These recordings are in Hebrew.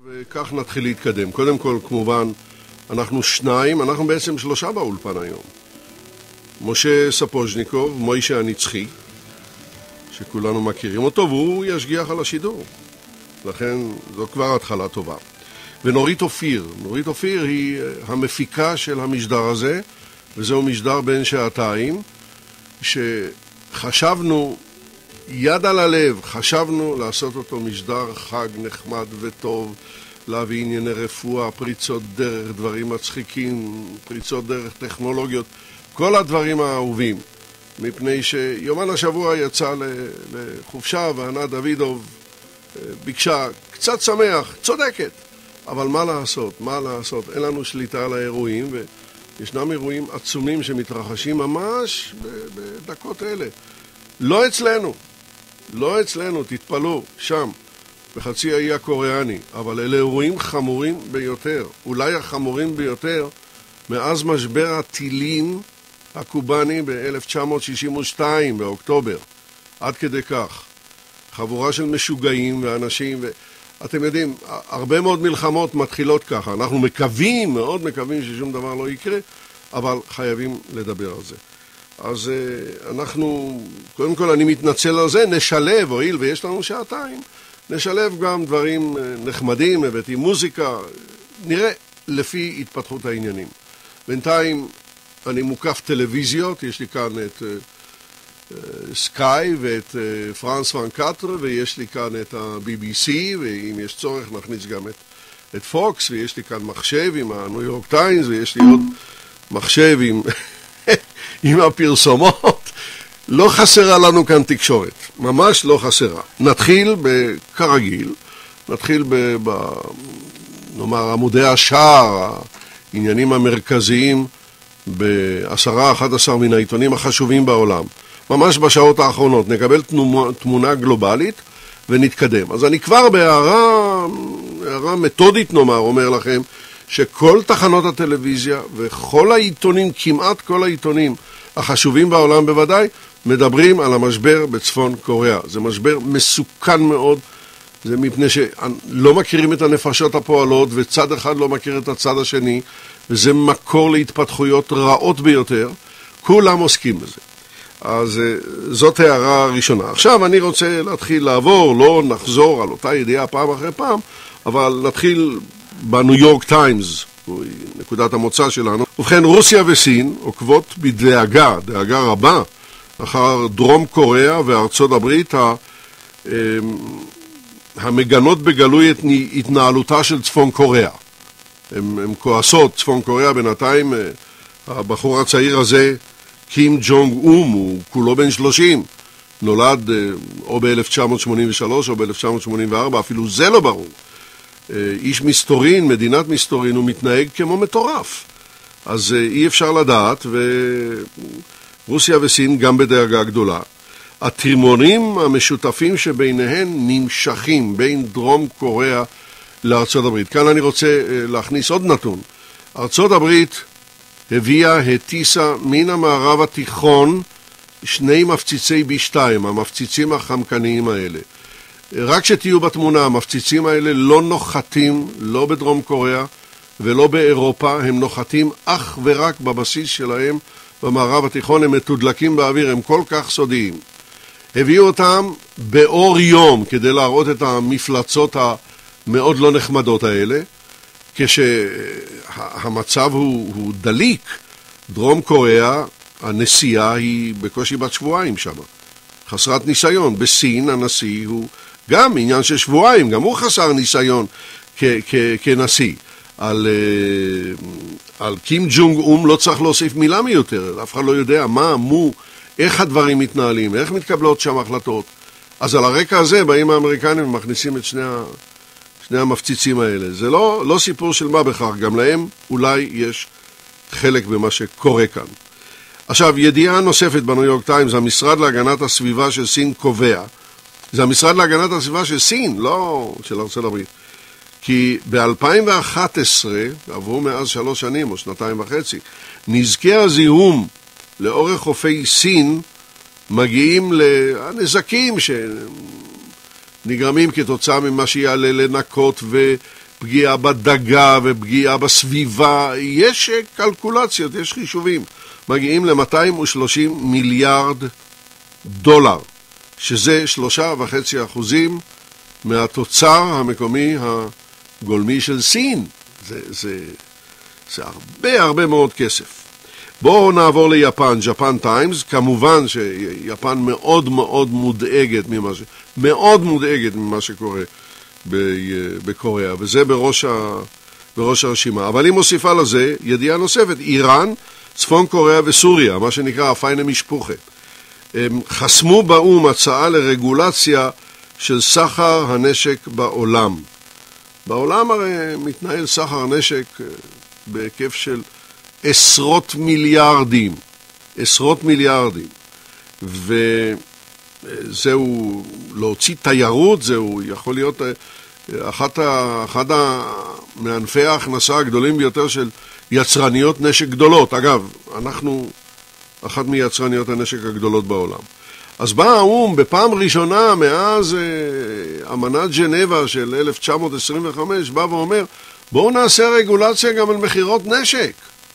וכך נתחיל להתקדם. קודם כל, כמובן, אנחנו שניים, אנחנו בעצם שלושה באולפן היום. משה ספוז'ניקוב, מוישה הנצחי, שכולנו מכירים אותו, והוא ישגיח על השידור. לכן זו כבר התחלה טובה. ונורית אופיר. נורית אופיר היא המפיקה של המשדר הזה, וזהו משדר בין שעתיים, שחשבנו, יד על הלב, חשבנו לעשות אותו משדר חג נחמד וטוב, להביא ענייני רפואה, פריצות דרך, דברים מצחיקים, פריצות דרך טכנולוגיות, כל הדברים האהובים. מפני שיומן השבוע יצא לחופשה, וענת דוידוב ביקשה קצת שמח, צודקת. אבל מה לעשות, מה לעשות? אין לנו שליטה על האירועים, וישנם אירועים עצומים שמתרחשים ממש בדקות אלה. לא אצלנו, לא אצלנו, תתפלו, שם, בחצי האי הקוריאני, אבל אלה אירועים חמורים ביותר, אולי החמורים ביותר, מאז משבר הטילים הקובני ב-1962, באוקטובר, עד כדי כך. חבורה של משוגעים ואנשים, ואתם יודעים, הרבה מאוד מלחמות מתחילות ככה. אנחנו מקווים, מאוד מקווים ששום דבר לא יקרה, אבל חייבים לדבר על זה. אז אנחנו, קודם כל אני מתנצל על זה, נשלב, הואיל ויש לנו שעתיים, נשלב גם דברים נחמדים, הבאתי מוזיקה, נראה לפי התפתחות העניינים. בינתיים אני מוקף טלוויזיות, יש לי כאן את סקאי ואת פרנס ואן קטר, ויש לי כאן את ה-BBC, ואם יש צורך נכניס גם את פוקס, ויש לי כאן מחשב עם הניו יורק טיימס, ויש לי עוד מחשב עם הפרסומות. לא חסרה לנו כאן תקשורת, ממש לא חסרה. נתחיל כרגיל, נתחיל נאמר עמודי השער, העניינים המרכזיים ב10-11 מן העיתונים החשובים בעולם. ממש בשעות האחרונות נקבל תמונה גלובלית ונתקדם. אז אני כבר בהערה מתודית נאמר, אומר לכם שכל תחנות הטלוויזיה וכל העיתונים, כמעט כל העיתונים החשובים בעולם בוודאי, מדברים על המשבר בצפון קוריאה. זה משבר מסוכן מאוד, זה מפני שלא מכירים את הנפשות הפועלות, וצד אחד לא מכיר את הצד השני, וזה מקור להתפתחויות רעות ביותר. כולם עוסקים בזה. אז זאת הערה ראשונה. עכשיו אני רוצה להתחיל לעבור, לא נחזור על אותה ידיעה פעם אחרי פעם, אבל נתחיל בניו יורק טיימס, נקודת המוצא שלנו. ובכן, רוסיה וסין עוקבות בדאגה, דאגה רבה, אחר דרום קוריאה וארצות הברית, המגנות בגלוי את התנהלותה של צפון קוריאה. הם כועסות, צפון קוריאה בינתיים, הבחור הצעיר הזה, קים ג'ונג אום, הוא כולו בן 30, נולד או ב-1983 או ב-1984, אפילו זה לא ברור. איש מסתורין, מדינת מסתורין, הוא מתנהג כמו מטורף. אז אי אפשר לדעת, ורוסיה וסין גם בדאגה גדולה. התרמונים המשותפים שביניהן נמשכים בין דרום קוריאה לארצות הברית. כאן אני רוצה להכניס עוד נתון. ארצות הברית הטיסה מן המערב התיכון 2 מפציצי B2, המפציצים החמקניים האלה. רק שתהיו בתמונה, המפציצים האלה לא נוחתים, לא בדרום קוריאה ולא באירופה, הם נוחתים אך ורק בבסיס שלהם במערב התיכון, הם מתודלקים באוויר, הם כל כך סודיים. הביאו אותם באור יום כדי להראות את המפלצות המאוד לא נחמדות האלה, כשהמצב הוא דליק. דרום קוריאה, הנשיאה היא בקושי בת שבועיים שם, חסרת ניסיון. בסין הנשיא הוא גם עניין של שבועיים, גם הוא חסר ניסיון כנשיא. על קים ג'ונג אום לא צריך להוסיף מילה מיותר, אף אחד לא יודע מה, איך הדברים מתנהלים, איך מתקבלות שם החלטות. אז על הרקע הזה באים האמריקנים ומכניסים את שני המפציצים האלה. זה לא סיפור של מה בכך, גם להם אולי יש חלק במה שקורה כאן. עכשיו, ידיעה נוספת בניו יורק טיימס, המשרד להגנת הסביבה של סין קובע, זה המשרד להגנת הסביבה של סין, לא של ארצות הברית, כי ב-2011, עברו מאז 3 שנים או 2.5 שנים, נזקי הזיהום לאורך חופי סין מגיעים לנזקים שנגרמים כתוצאה ממה שיעלה לנקות פגיעה בדגה ופגיעה בסביבה, יש קלקולציות, יש חישובים. מגיעים ל-230 מיליארד דולר, שזה 3.5% מהתוצר המקומי הגולמי של סין. זה הרבה מאוד כסף. בואו נעבור ליפן, ג'פן טיימס. כמובן שיפן מאוד מודאגת ממה שקורה בקוריאה, וזה בראש הרשימה. אבל היא מוסיפה לזה ידיעה נוספת, איראן, צפון קוריאה וסוריה, מה שנקרא הפיינה משפוחה. הם חסמו באום הצעה לרגולציה של סחר הנשק בעולם. בעולם הרי מתנהל סחר נשק בהיקף של עשרות מיליארדים. וזהו, להוציא תיירות, זהו יכול להיות אחד מענפי ההכנסה הגדולים ביותר של יצרניות נשק גדולות. אגב, אנחנו אחת מיצרניות הנשק הגדולות בעולם. אז בא האום בפעם ראשונה מאז אמנת ג'נבה של 1925, בא ואומר, בואו נעשה רגולציה גם על מחירות נשק.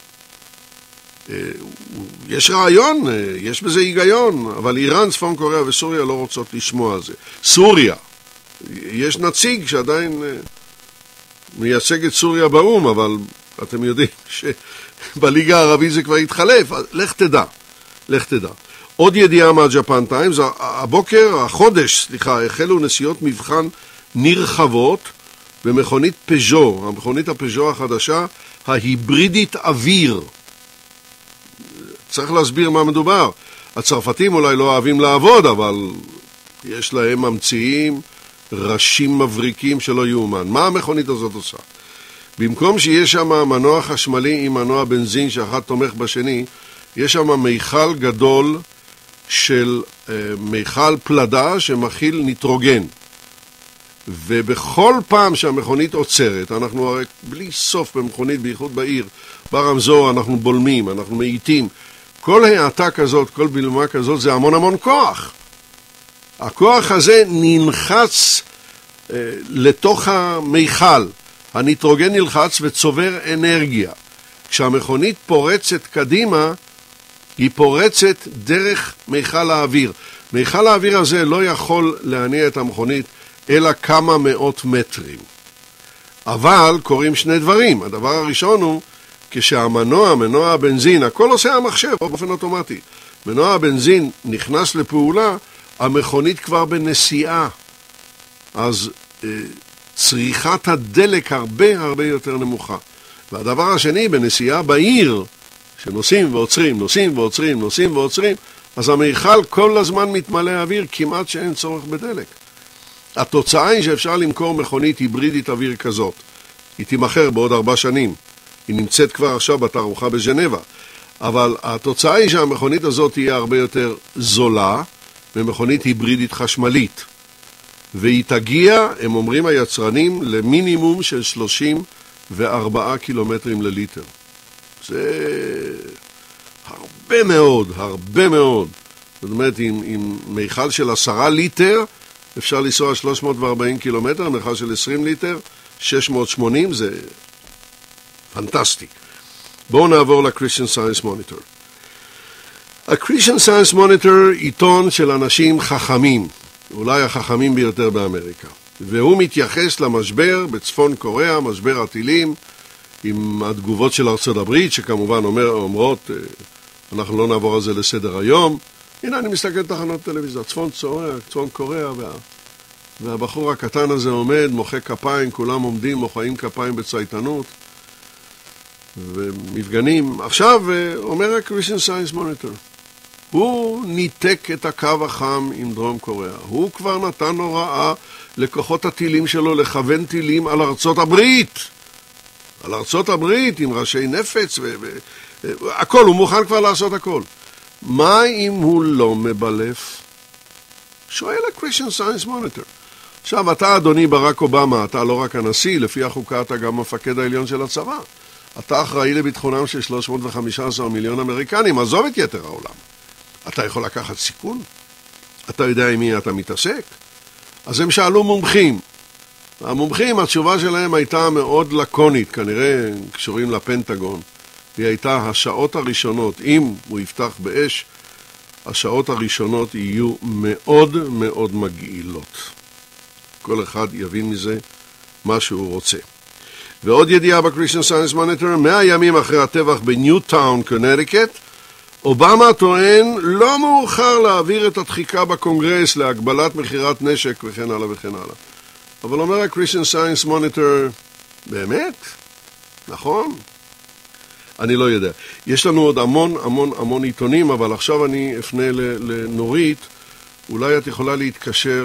יש רעיון, יש בזה היגיון, אבל איראן, צפון קוריאה וסוריה לא רוצות לשמוע על זה. סוריה, יש נציג שעדיין מייצג את סוריה באום, אבל אתם יודעים שבליגה הערבית זה כבר התחלף, לך תדע. עוד ידיעה מהג'פן טיימס, החודש, החלו נסיעות מבחן נרחבות במכונית פז'ו, המכונית הפז'ו החדשה, ההיברידית אוויר. צריך להסביר מה מדובר. הצרפתים אולי לא אוהבים לעבוד, אבל יש להם ממציאים ראשים מבריקים שלא יאומן. מה המכונית הזאת עושה? במקום שיש שם מנוע חשמלי עם מנוע בנזין שאחד תומך בשני, יש שם מיכל גדול של מיכל פלדה שמכיל ניטרוגן. ובכל פעם שהמכונית עוצרת, אנחנו הרי בלי סוף במכונית, בייחוד בעיר, ברמזור אנחנו בולמים, אנחנו מאיטים. כל העתה כזאת, כל בלמה כזאת, זה המון כוח. הכוח הזה ננחץ לתוך המיכל. הניטרוגן נלחץ וצובר אנרגיה. כשהמכונית פורצת קדימה, היא פורצת דרך מיכל האוויר. מיכל האוויר הזה לא יכול להניע את המכונית אלא כמה מאות מטרים. אבל קורים שני דברים. הדבר הראשון הוא, מנוע הבנזין, הכל עושה המחשב באופן אוטומטי. מנוע הבנזין נכנס לפעולה, המכונית כבר בנסיעה. אז צריכת הדלק הרבה יותר נמוכה. והדבר השני, בנסיעה בעיר, שנוסעים ועוצרים, אז המיכל כל הזמן מתמלא אוויר, כמעט שאין צורך בדלק. התוצאה היא שאפשר למכור מכונית היברידית אוויר כזאת. היא תימכר בעוד 4 שנים. היא נמצאת כבר עכשיו בתערוכה בז'נבה. אבל התוצאה היא שהמכונית הזאת תהיה הרבה יותר זולה ממכונית היברידית חשמלית. והיא תגיע, הם אומרים היצרנים, למינימום של 34 קילומטרים לליטר. זה הרבה מאוד. זאת אומרת, עם מיכל של 10 ליטר, אפשר לנסוע 340 קילומטר, מיכל של 20 ליטר, 680, זה פנטסטי. בואו נעבור ל-Christian Science Monitor. ה-Christian Science Monitor עיתון של אנשים חכמים, אולי החכמים ביותר באמריקה. והוא מתייחס למשבר בצפון קוריאה, משבר הטילים, עם התגובות של ארצות הברית, שכמובן אומרות, אנחנו לא נעבור על זה לסדר היום. הנה אני מסתכל תחנות טלוויזיה, צפון קוריאה, והבחור הקטן הזה עומד, מוחא כפיים, כולם עומדים, מוחאים כפיים בצייתנות, ומפגנים. עכשיו אומר ה-Christian Science Monitor, הוא ניתק את הקו החם עם דרום קוריאה. הוא כבר נתן הוראה לכוחות הטילים שלו לכוון טילים על ארצות הברית. על ארצות הברית עם ראשי נפץ הכל, הוא מוכן כבר לעשות הכל. מה אם הוא לא מבלף? שואל ה-Christian Science Monitor. עכשיו, אתה, אדוני ברק אובמה, אתה לא רק הנשיא, לפי החוקה אתה גם מפקד העליון של הצבא. אתה אחראי לביטחונם של 315 מיליון אמריקנים, עזוב את יתר העולם. אתה יכול לקחת סיכון? אתה יודע עם מי אתה מתעסק? אז הם שאלו מומחים, המומחים, התשובה שלהם הייתה מאוד לקונית, כנראה קשורים לפנטגון. היא הייתה השעות הראשונות, אם הוא יפתח באש, השעות הראשונות יהיו מאוד מאוד מגעילות. כל אחד יבין מזה מה שהוא רוצה. ועוד ידיעה בקריסטיאן סיינס מוניטור, 100 ימים אחרי הטבח בניוטאון, קונטיקט, אובמה טוען לא מאוחר להעביר את הדחיקה בקונגרס להגבלת מכירת נשק וכן הלאה וכן הלאה. אבל אומר הקריסטיאן סיינס מוניטור, באמת? נכון? אני לא יודע. יש לנו עוד המון עיתונים, אבל עכשיו אני אפנה לנורית. אולי את יכולה להתקשר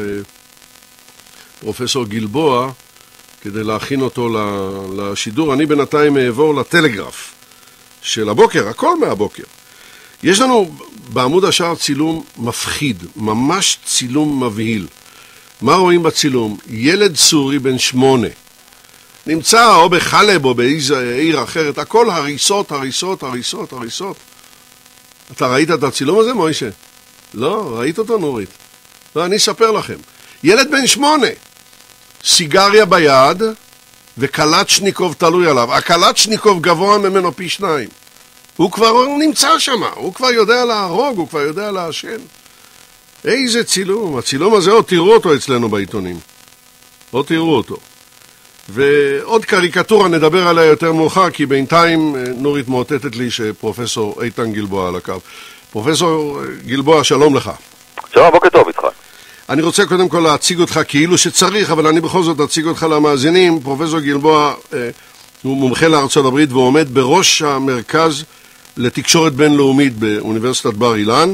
לפרופסור גלבוע כדי להכין אותו לשידור. אני בינתיים אעבור לטלגרף של הבוקר, הכל מהבוקר. יש לנו בעמוד השער צילום מפחיד, ממש צילום מבהיל. מה רואים בצילום? ילד סורי בן 8. נמצא או בחלב או באיזה עיר אחרת, הכל הריסות, הריסות, הריסות, הריסות. אתה ראית את הצילום הזה, מוישה? לא, ראית אותו נורית? לא, אני אספר לכם. ילד בן 8, סיגריה ביד וקלצ'ניקוב תלוי עליו. הקלצ'ניקוב גבוה ממנו פי 2. הוא כבר נמצא שם, הוא כבר יודע להרוג, הוא כבר יודע להשן. איזה צילום, הצילום הזה, עוד תראו אותו אצלנו בעיתונים. עוד תראו אותו. ועוד קריקטורה נדבר עליה יותר מאוחר, כי בינתיים נורית מאותתת לי שפרופסור איתן גלבוע על הקו. פרופסור גלבוע, שלום לך. שלום, בוקר טוב איתך. אני רוצה קודם כל להציג אותך כאילו שצריך, אבל אני בכל זאת אציג אותך למאזינים. פרופסור גלבוע הוא מומחה לארצות הברית והוא עומד בראש המרכז לתקשורת בינלאומית באוניברסיטת בר אילן.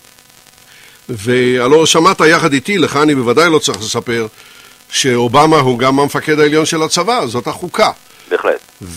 והלוא שמעת יחד איתי, לך אני בוודאי לא צריך לספר, שאובמה הוא גם המפקד העליון של הצבא, זאת החוקה. בהחלט.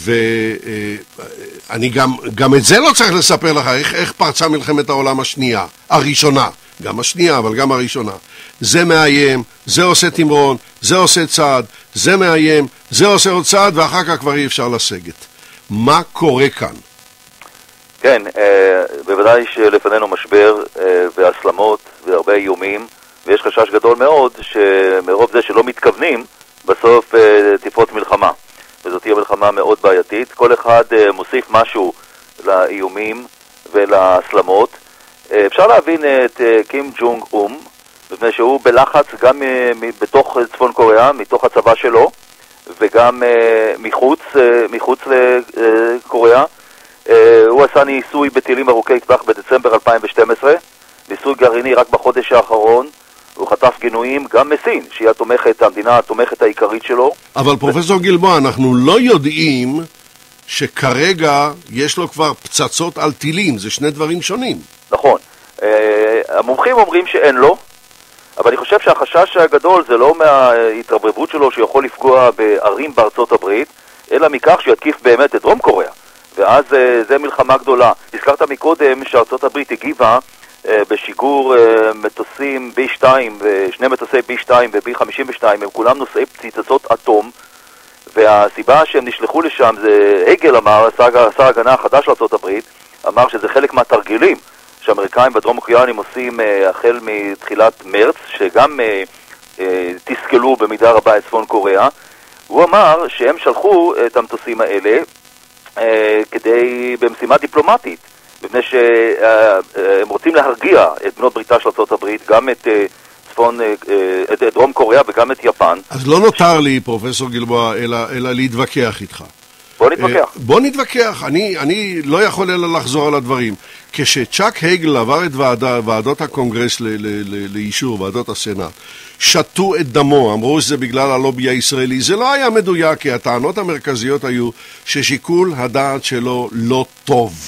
ואני גם את זה לא צריך לספר לך, איך פרצה מלחמת העולם השנייה, הראשונה, גם השנייה, אבל גם הראשונה. זה מאיים, זה עושה תמרון, זה עושה צעד, זה מאיים, זה עושה עוד צעד, ואחר כך כבר אי אפשר לסגת. מה קורה כאן? כן, בוודאי שלפנינו משבר והסלמות והרבה איומים, ויש חשש גדול מאוד שמרוב זה שלא מתכוונים, בסוף תפרוץ מלחמה. וזאת תהיה מלחמה מאוד בעייתית. כל אחד מוסיף משהו לאיומים ולסלמות. אפשר להבין את קים ג'ונג אום, מפני שהוא בלחץ גם בתוך צפון קוריאה, מתוך הצבא שלו, וגם מחוץ לקוריאה. הוא עשה ניסוי בטילים ארוכי טווח בדצמבר 2012, ניסוי גרעיני רק בחודש האחרון. הוא חטף גינויים גם מסין, שהיא המדינה התומכת העיקרית שלו. אבל פרופסור גלבוע, אנחנו לא יודעים שכרגע יש לו כבר פצצות על טילים, זה שני דברים שונים. נכון. המומחים אומרים שאין לו, אבל אני חושב שהחשש הגדול זה לא מההתרברבות שלו שיכול לפגוע בערים בארצות הברית, אלא מכך שיתקיף באמת את דרום קוריאה. ואז זה מלחמה גדולה. הזכרת מקודם שארצות הברית הגיבה בשיגור מטוסים B2, שני מטוסי B2 ו-B52, הם כולם נושאי פצצות אטום, והסיבה שהם נשלחו לשם זה, הגל אמר, שר ההגנה החדש לארצות הברית, אמר שזה חלק מהתרגילים שהאמריקאים והדרום קוריאנים עושים החל מתחילת מרץ, שגם תסכלו במידה רבה את צפון קוריאה. הוא אמר שהם שלחו את המטוסים האלה כדי במשימה דיפלומטית, מפני שהם רוצים להרגיע את בנות בריתה של ארצות הברית, גם את את דרום קוריאה וגם את יפן. אז לא נותר לי, פרופסור גלבוע, אלא להתווכח איתך. בוא נתווכח. אני לא יכול אלא לחזור על הדברים. כשצ'אק הייגל עבר את ועדות הקונגרס לאישור, ועדות הסנאט, שתו את דמו, אמרו שזה בגלל הלובי הישראלי. זה לא היה מדויק, כי הטענות המרכזיות היו ששיקול הדעת שלו לא טוב.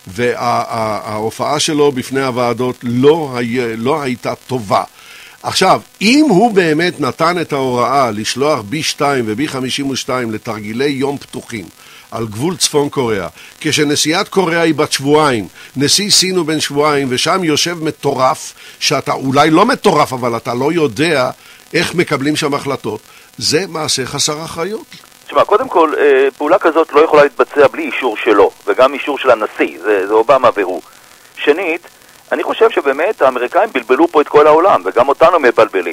וההופעה שלו בפני הוועדות לא הייתה טובה. עכשיו, אם הוא באמת נתן את ההוראה לשלוח B2 ו-B52 לתרגילי יום פתוחים על גבול צפון קוריאה, כשנשיאת קוריאה היא בת שבועיים, נשיא סין הוא בן שבועיים, ושם יושב מטורף, שאתה אולי לא מטורף, אבל אתה לא יודע איך מקבלים שם החלטות, זה מעשה חסר אחריות. תשמע, קודם כל, פעולה כזאת לא יכולה להתבצע בלי אישור שלו, וגם אישור של הנשיא, זה אובמה והוא. שנית, אני חושב שבאמת האמריקאים בלבלו פה את כל העולם, וגם אותנו מבלבלים.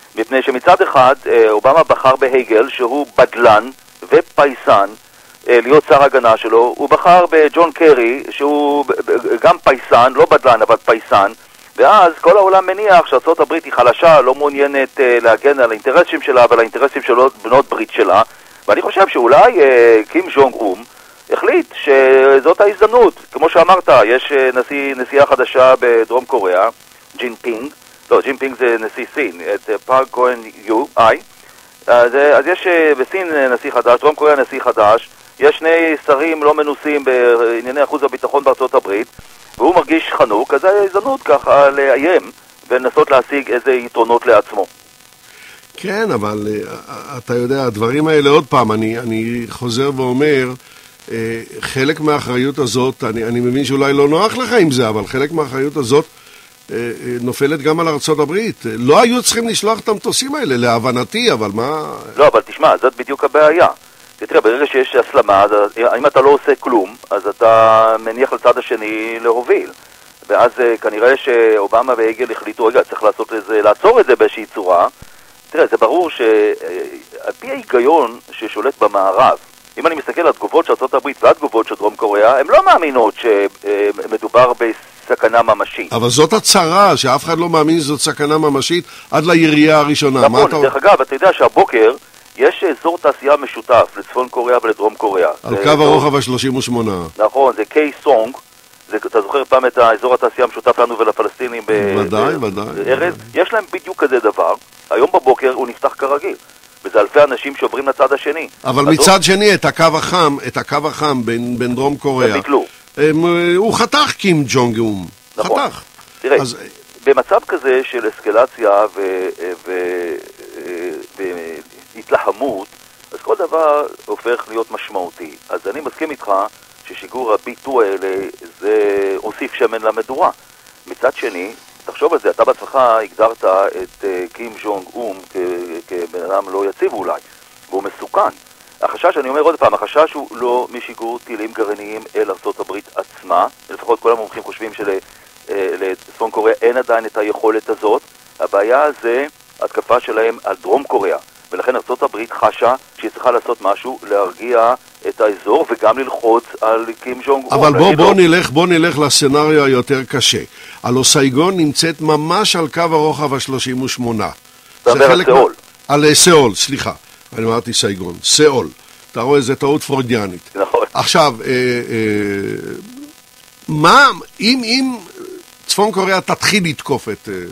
מפני שמצד אחד אובמה בחר בהייגל שהוא בדלן ופייסן להיות שר הגנה שלו, הוא בחר בג'ון קרי שהוא גם פייסן, לא בדלן אבל פייסן, ואז כל העולם מניח שארצות הברית היא חלשה, לא מעוניינת להגן על האינטרסים שלה ועל האינטרסים של בנות ברית שלה, ואני חושב שאולי קים ז'ונג אום החליט שזאת ההזדמנות. כמו שאמרת, יש נשיאה חדשה בדרום קוריאה, ג'ין פינג, לא, ג'ין פינג זה נשיא סין, את פארק גוין יו איי, אז יש בסין נשיא חדש, דרום קוריאה נשיא חדש, יש שני שרים לא מנוסים בענייני אחוז הביטחון בארצות הברית, והוא מרגיש חנוק, אז ההזדמנות ככה לאיים ולנסות להשיג איזה יתרונות לעצמו. כן, אבל אתה יודע, הדברים האלה עוד פעם, אני חוזר ואומר, חלק מהאחריות הזאת, אני מבין שאולי לא נוח לך עם זה, אבל חלק מהאחריות הזאת נופלת גם על ארצות הברית. לא היו צריכים לשלוח את המטוסים האלה, להבנתי, אבל מה... לא, אבל תשמע, זאת בדיוק הבעיה. תראה, ברגע שיש הסלמה, אם אתה לא עושה כלום, אז אתה מניח לצד השני להוביל. ואז כנראה שאובמה והייגל החליטו, רגע, צריך לעצור את זה באיזושהי צורה. תראה, זה ברור שעל פי ההיגיון ששולט במערב, אם אני מסתכל על התגובות של ארצות הברית והתגובות של דרום קוריאה, הן לא מאמינות שמדובר בסכנה ממשית. אבל זאת הצרה, שאף אחד לא מאמין שזאת סכנה ממשית עד לירייה הראשונה. נכון, דרך אגב, אתה יודע שהבוקר יש אזור תעשייה משותף לצפון קוריאה ולדרום קוריאה. על קו הרוחב ה-38. נכון, זה קיי סונג, אתה זוכר פעם את האזור התעשייה המשותף לנו ולפלסטינים בארז? יש להם בדיוק כזה דבר. היום בבוקר הוא נפתח כרגיל. וזה אלפי אנשים שעוברים לצד השני. אבל מצד שני, את הקו החם בין דרום קוריאה, הוא חתך קים ג'ונג אום. נכון. חתך. תראה, במצב כזה של אסקלציה והתלהמות, אז כל דבר הופך להיות משמעותי. אז אני מסכים איתך ששיגור הביטו האלה זה הוסיף שמן למדורה. מצד שני, תחשוב על זה, אתה בעצמך הגדרת את קים ז'ונג אום כבן אדם לא יציב אולי, והוא מסוכן. החשש, אני אומר עוד פעם, החשש הוא לא משיגור טילים גרעיניים אל ארצות הברית עצמה, לפחות כל המומחים חושבים שלצפון קוריאה אין עדיין את היכולת הזאת, הבעיה זה התקפה שלהם על דרום קוריאה, ולכן ארצות הברית חשה שהיא צריכה לעשות משהו להרגיע את האזור וגם ללחוץ על קים ז'ונג אום. אבל בוא נלך לסצנריו היותר קשה. הלא סייגון נמצאת ממש על קו הרוחב ה-38. אתה אומר על סאול. על סאול, סליחה. אני אמרתי סייגון. סאול. אתה רואה, זה טעות פרוידיאנית. נכון. עכשיו, אם צפון קוריאה תתחיל לתקוף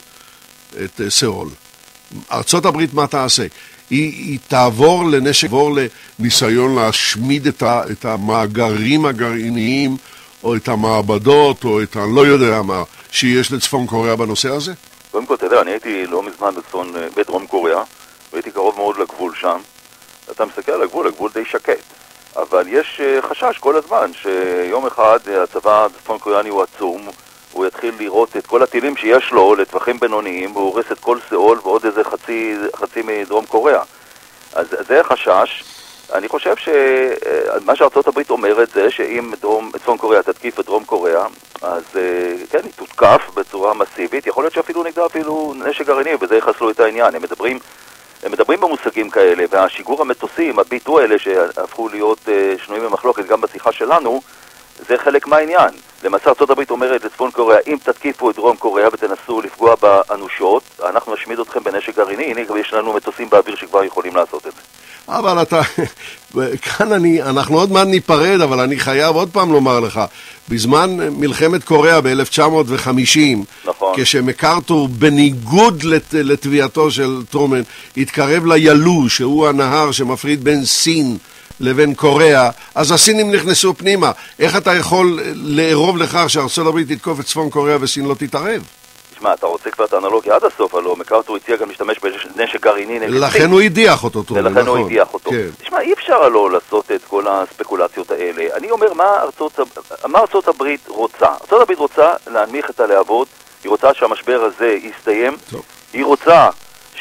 את סאול, ארצות הברית מה תעשה? היא תעבור לנשק, תעבור לניסיון להשמיד את המאגרים הגרעיניים, או את המעבדות, או את לא יודע מה, שיש לצפון קוריאה בנושא הזה? קודם כל, אתה יודע, אני הייתי לא מזמן בדרום קוריאה, והייתי קרוב מאוד לגבול שם. אתה מסתכל על הגבול די שקט. אבל יש חשש כל הזמן שיום אחד הצבא בצפון קוריאני הוא עצום, הוא יתחיל לראות את כל הטילים שיש לו לטווחים בינוניים, והוא הורס את כל סאול ועוד איזה חצי מדרום קוריאה. אז זה חשש. אני חושב שמה שארצות הברית אומרת זה שאם צפון קוריאה תתקיף את דרום קוריאה, אז כן, היא תותקף בצורה מסיבית. יכול להיות שאפילו נגדה אפילו נשק גרעיני, וזה יחסלו את העניין. הם מדברים במושגים כאלה, והשיגור המטוסים, הביטו האלה שהפכו להיות שנויים במחלוקת גם בשיחה שלנו, זה חלק מהעניין. למעשה ארצות הברית אומרת לצפון קוריאה, אם תתקיפו את דרום קוריאה ותנסו לפגוע באנושות, אנחנו נשמיד אתכם בנשק גרעיני. הנה, יש לנו מטוסים באוויר שכבר יכולים לעשות את זה. אבל כאן אנחנו עוד מעט ניפרד, אבל אני חייב עוד פעם לומר לך, בזמן מלחמת קוריאה ב-1950, נכון. כשמקארתור בניגוד לתביעתו של טרומן, התקרב לילו, שהוא הנהר שמפריד בין סין לבין קוריאה, אז הסינים נכנסו פנימה. איך אתה יכול לערוב לכך שארצות הברית תתקוף את צפון קוריאה וסין לא תתערב? תשמע, אתה רוצה כבר את האנלוגיה עד הסוף, הלא, מקארתור הציע גם להשתמש בנשק גרעיני נגד סין. לכן הוא הדיח אותו, טרומן, ולכן הוא הדיח אותו. תשמע, אי אפשר לא לעשות את כל הספקולציות האלה. אני אומר, מה ארצות הברית רוצה? ארצות הברית רוצה להנמיך את הלהבות, היא רוצה שהמשבר הזה יסתיים, היא רוצה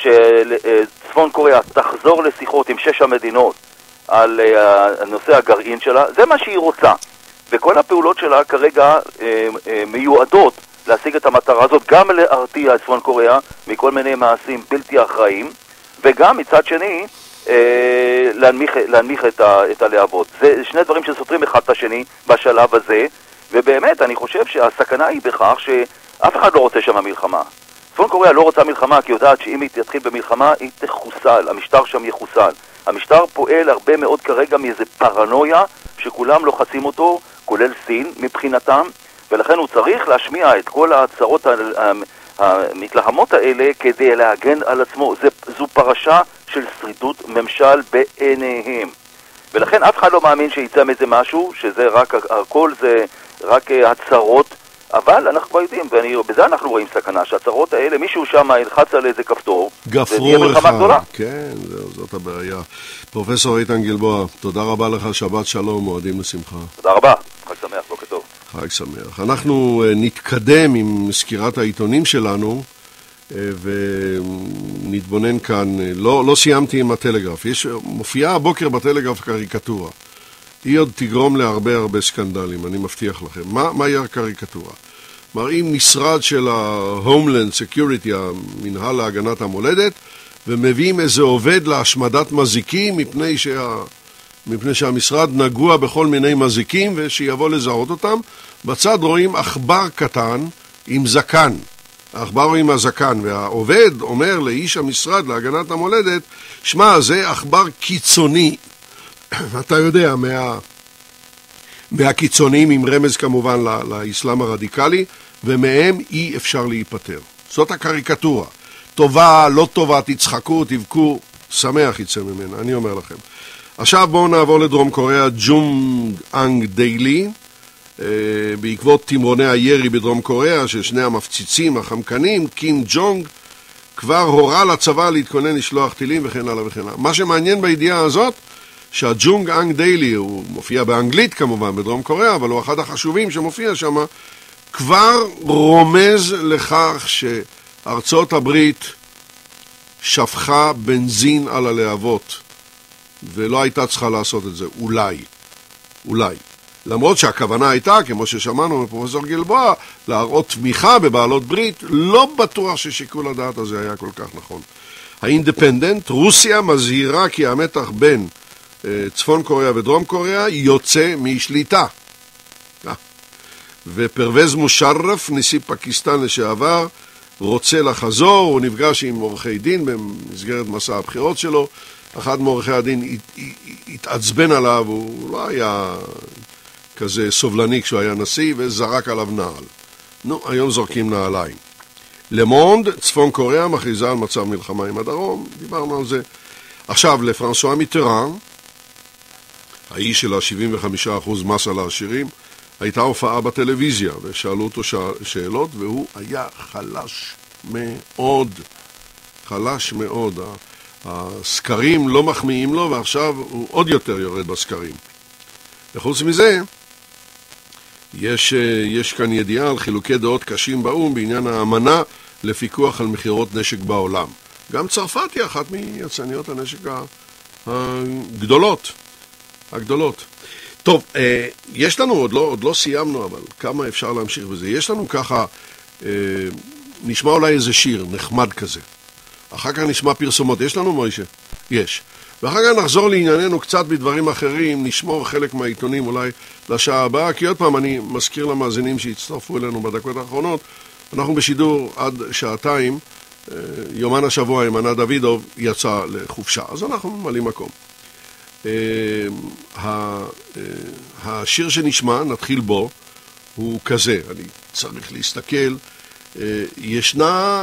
שצפון קוריאה תחזור לשיחות עם 6 המדינות על נושא הגרעין שלה, זה מה שהיא רוצה. וכל הפעולות שלה כרגע מיועדות להשיג את המטרה הזאת, גם להרתיע את צפון קוריאה מכל מיני מעשים בלתי אחראיים, וגם מצד שני להנמיך את הלהבות. זה שני דברים שסותרים אחד את השני בשלב הזה, ובאמת אני חושב שהסכנה היא בכך שאף אחד לא רוצה שם מלחמה. צפון קוריאה לא רוצה מלחמה כי יודעת שאם היא תתחיל במלחמה היא תחוסל, המשטר שם יחוסל. המשטר פועל הרבה מאוד כרגע מאיזה פרנויה שכולם לוחצים אותו, כולל סין מבחינתם, ולכן הוא צריך להשמיע את כל ההצהרות המתלהמות האלה כדי להגן על עצמו. זו פרשה של שרידות ממשל בעיניהם. ולכן אף אחד לא מאמין שיצא מזה משהו, שזה רק, הכל זה רק הצהרות, אבל אנחנו כבר יודעים, ובזה אנחנו רואים סכנה, שהצהרות האלה, מישהו שם ילחץ על איזה כפתור, גפרור אחד, כן, זאת הבעיה. פרופסור איתן גלבוע, תודה רבה לך, שבת שלום, מועדים לשמחה. תודה רבה, חג שמח, בוקר טוב. חג שמח. אנחנו נתקדם עם סקירת העיתונים שלנו, ונתבונן כאן, לא סיימתי עם הטלגרף, מופיעה הבוקר בטלגרף קריקטורה. היא עוד תגרום להרבה סקנדלים, אני מבטיח לכם. מהי הקריקטורה? מראים משרד של ה-Homeland Security, המנהל להגנת המולדת, ומביאים איזה עובד להשמדת מזיקים, מפני שהמשרד נגוע בכל מיני מזיקים, ושיבוא לזהות אותם. בצד רואים עכבר קטן עם זקן. העכבר עם הזקן, והעובד אומר לאיש המשרד להגנת המולדת, שמע, זה עכבר קיצוני. אתה יודע, מהקיצוניים עם רמז כמובן לאסלאם הרדיקלי, ומהם אי אפשר להיפטר. זאת הקריקטורה. טובה, לא טובה, תצחקו, תבכו, שמח יצא ממנה, אני אומר לכם. עכשיו בואו נעבור לדרום קוריאה, ג'ונג אנג דיילי, בעקבות תמרוני הירי בדרום קוריאה, ששני המפציצים החמקנים, קים ג'ונג, כבר הורה לצבא להתכונן לשלוח טילים וכן הלאה וכן הלאה. מה שמעניין בידיעה הזאת, שהג'ונג אנג דיילי, הוא מופיע באנגלית כמובן בדרום קוריאה, אבל הוא אחד החשובים שמופיע שם, כבר רומז לכך שארצות הברית שפכה בנזין על הלהבות, ולא הייתה צריכה לעשות את זה, אולי. למרות שהכוונה הייתה, כמו ששמענו מפרופסור גלבוע, להראות תמיכה בבעלות ברית, לא בטוח ששיקול הדעת הזה היה כל כך נכון. האינדפנדנט, רוסיה מזהירה כי המתח בין צפון קוריאה ודרום קוריאה יוצא משליטה. ופרווז מושרף, נשיא פקיסטן לשעבר, רוצה לחזור, הוא נפגש עם עורכי דין במסגרת מסע הבחירות שלו, אחד מעורכי הדין התעצבן עליו, הוא לא היה כזה סובלני כשהוא היה נשיא, וזרק עליו נעל. היום זורקים נעליים. למונד, צפון קוריאה, מכריזה על מצב מלחמה עם הדרום, דיברנו על זה. עכשיו, לפרנסואה מיטראן, האיש של ה-75% מס על העשירים, הייתה הופעה בטלוויזיה, ושאלו אותו שאלות, והוא היה חלש מאוד. הסקרים לא מחמיאים לו, ועכשיו הוא עוד יותר יורד בסקרים. וחוץ מזה, יש כאן ידיעה על חילוקי דעות קשים באום בעניין האמנה לפיקוח על מחירות נשק בעולם. גם צרפת היא אחת מיצרניות הנשק הגדולות. טוב, יש לנו, עוד לא סיימנו, אבל כמה אפשר להמשיך בזה. יש לנו ככה, נשמע אולי איזה שיר נחמד כזה. אחר כך נשמע פרסומות. יש לנו, מוישה? יש. ואחר כך נחזור לענייננו קצת בדברים אחרים, נשמור חלק מהעיתונים אולי לשעה הבאה, כי עוד פעם אני מזכיר למאזינים שהצטרפו אלינו בדקות האחרונות, אנחנו בשידור עד שעתיים, יומן השבוע עם ענת דוידוב יצא לחופשה, אז אנחנו ממלאים מקום. השיר שנשמע, נתחיל בו, הוא כזה, אני צריך להסתכל, ישנה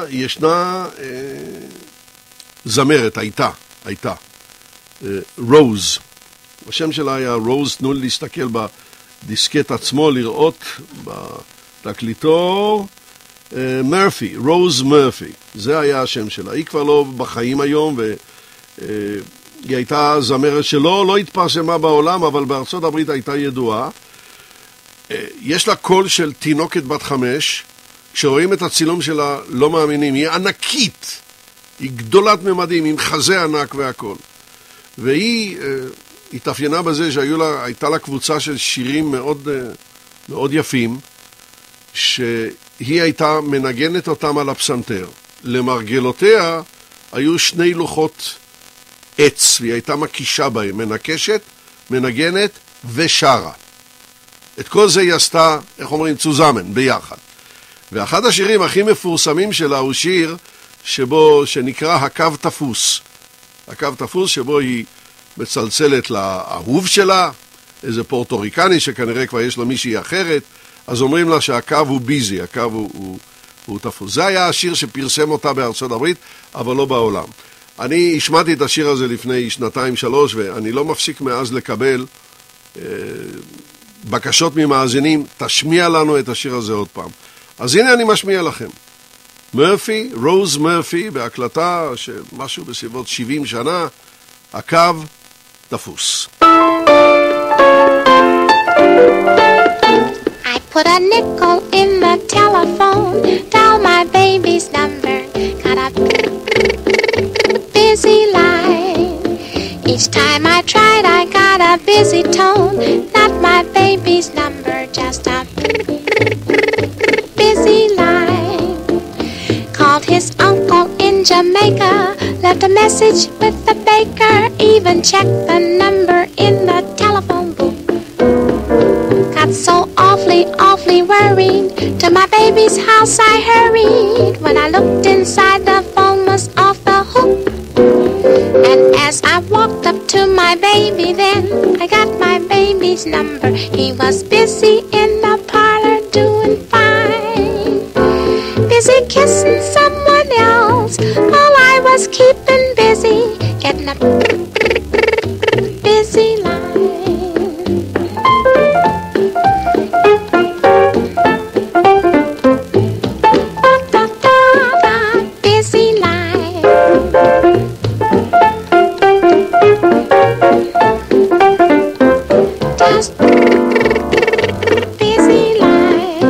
זמרת, הייתה, רוז, השם שלה היה רוז, תנו לי להסתכל בדיסקט עצמו, לראות בתקליטור, מרפי, רוז מרפי, זה היה השם שלה, היא כבר לא בחיים היום, היא הייתה זמרת שלא התפרסמה בעולם, אבל בארצות הברית הייתה ידועה, יש לה קול של תינוקת בת 5, כשרואים את הצילום שלה לא מאמינים, היא ענקית, היא גדולת ממדים, עם חזה ענק והכל. והיא התאפיינה בזה שהייתה לה קבוצה של שירים מאוד יפים, שהיא היא הייתה מנגנת אותם על הפסנתר. למרגלותיה היו 2 לוחות עץ, והיא הייתה מקישה בהם, מנקשת, מנגנת ושרה. את כל זה היא עשתה, איך אומרים, צוזמן, ביחד. ואחד השירים הכי מפורסמים שלה הוא שיר שנקרא הקו תפוס. הקו תפוס שבו היא מצלצלת לאהוב שלה, איזה פורטוריקני שכנראה כבר יש לו מישהי אחרת, אז אומרים לה שהקו הוא ביזי, הקו הוא תפוס. זה היה השיר שפרסם אותה בארצות הברית, אבל לא בעולם. אני השמעתי את השיר הזה לפני 2-3, ואני לא מפסיק מאז לקבל בקשות ממאזינים, תשמיע לנו את השיר הזה עוד פעם. אז הנה אני משמיע לכם. מרפי, רוז מרפי, בהקלטה של משהו בסביבות 70 שנה, הקו תפוס. I put a nickel in the telephone, dial my baby's number, got a busy line. Each time I tried I got a busy tone, not my baby's number, just a busy line. Called his uncle in Jamaica, left a message with the baker, even checked the number in the telephone booth. Got so awfully worried, to my baby's house I hurried. When I looked inside, the phone was off the hook. And as I walked up to my baby, then I got my baby's number. He was busy in the parlor doing fine, busy kissing someone else, while I was keeping busy, getting a busy line. Busy line. Just busy line.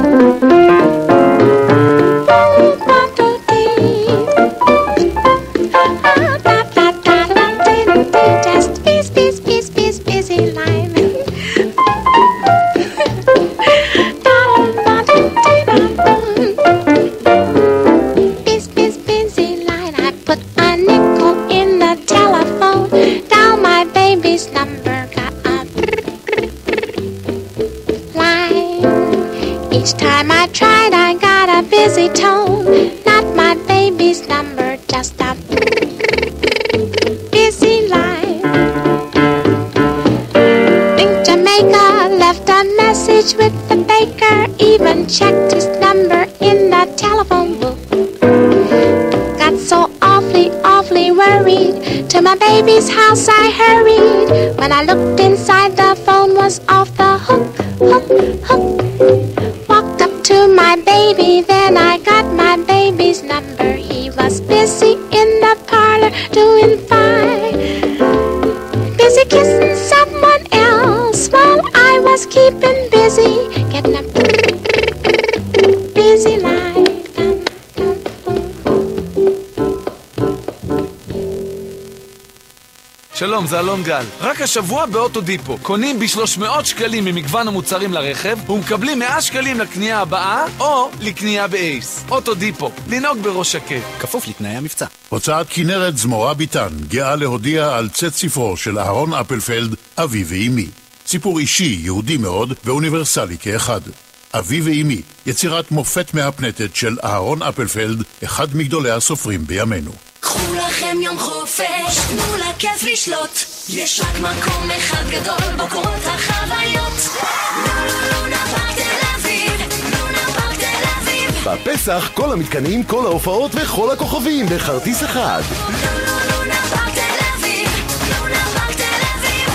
Just busy line. Busy line. I put a nickel in the telephone, dial my baby's number, got a line. Each time I tried I got a busy tone, not my baby's number, just a busy line. In Jamaica, left a message with the baker, even checked his number in the telephone booth. Got so awfully worried, to my baby's house I hurried. When I looked inside, the phone was off the hook. Walked up to my baby, then I got my baby's number. He was busy in the parlor doing fine, busy kissing someone else, while I was keeping busy, getting a busy line. שלום, זה אלון גל. רק השבוע באוטודיפו. קונים ב-300 שקלים ממגוון המוצרים לרכב, ומקבלים 100 שקלים לקנייה הבאה, או לקנייה באייס. אוטודיפו. לנהוג בראש שקט. כפוף לתנאי המבצע. הוצאת כנרת זמורה ביטן גאה להודיע על צאת ספרו של אהרון אפלפלד, אבי ואימי. סיפור אישי, יהודי מאוד ואוניברסלי כאחד. אבי ואימי, יצירת מופת מהפנטת של אהרון אפלפלד, אחד מגדולי הסופרים בימינו. קחו לכם יום חופש, תנו לכיף לשלוט, יש רק מקום אחד גדול בו קורות החוויות. לונה פארק תל אביב, לונה פארק תל אביב. בפסח כל המתקנים, כל ההופעות וכל הכוכבים בכרטיס אחד. לונה פארק תל אביב, לונה פארק תל אביב.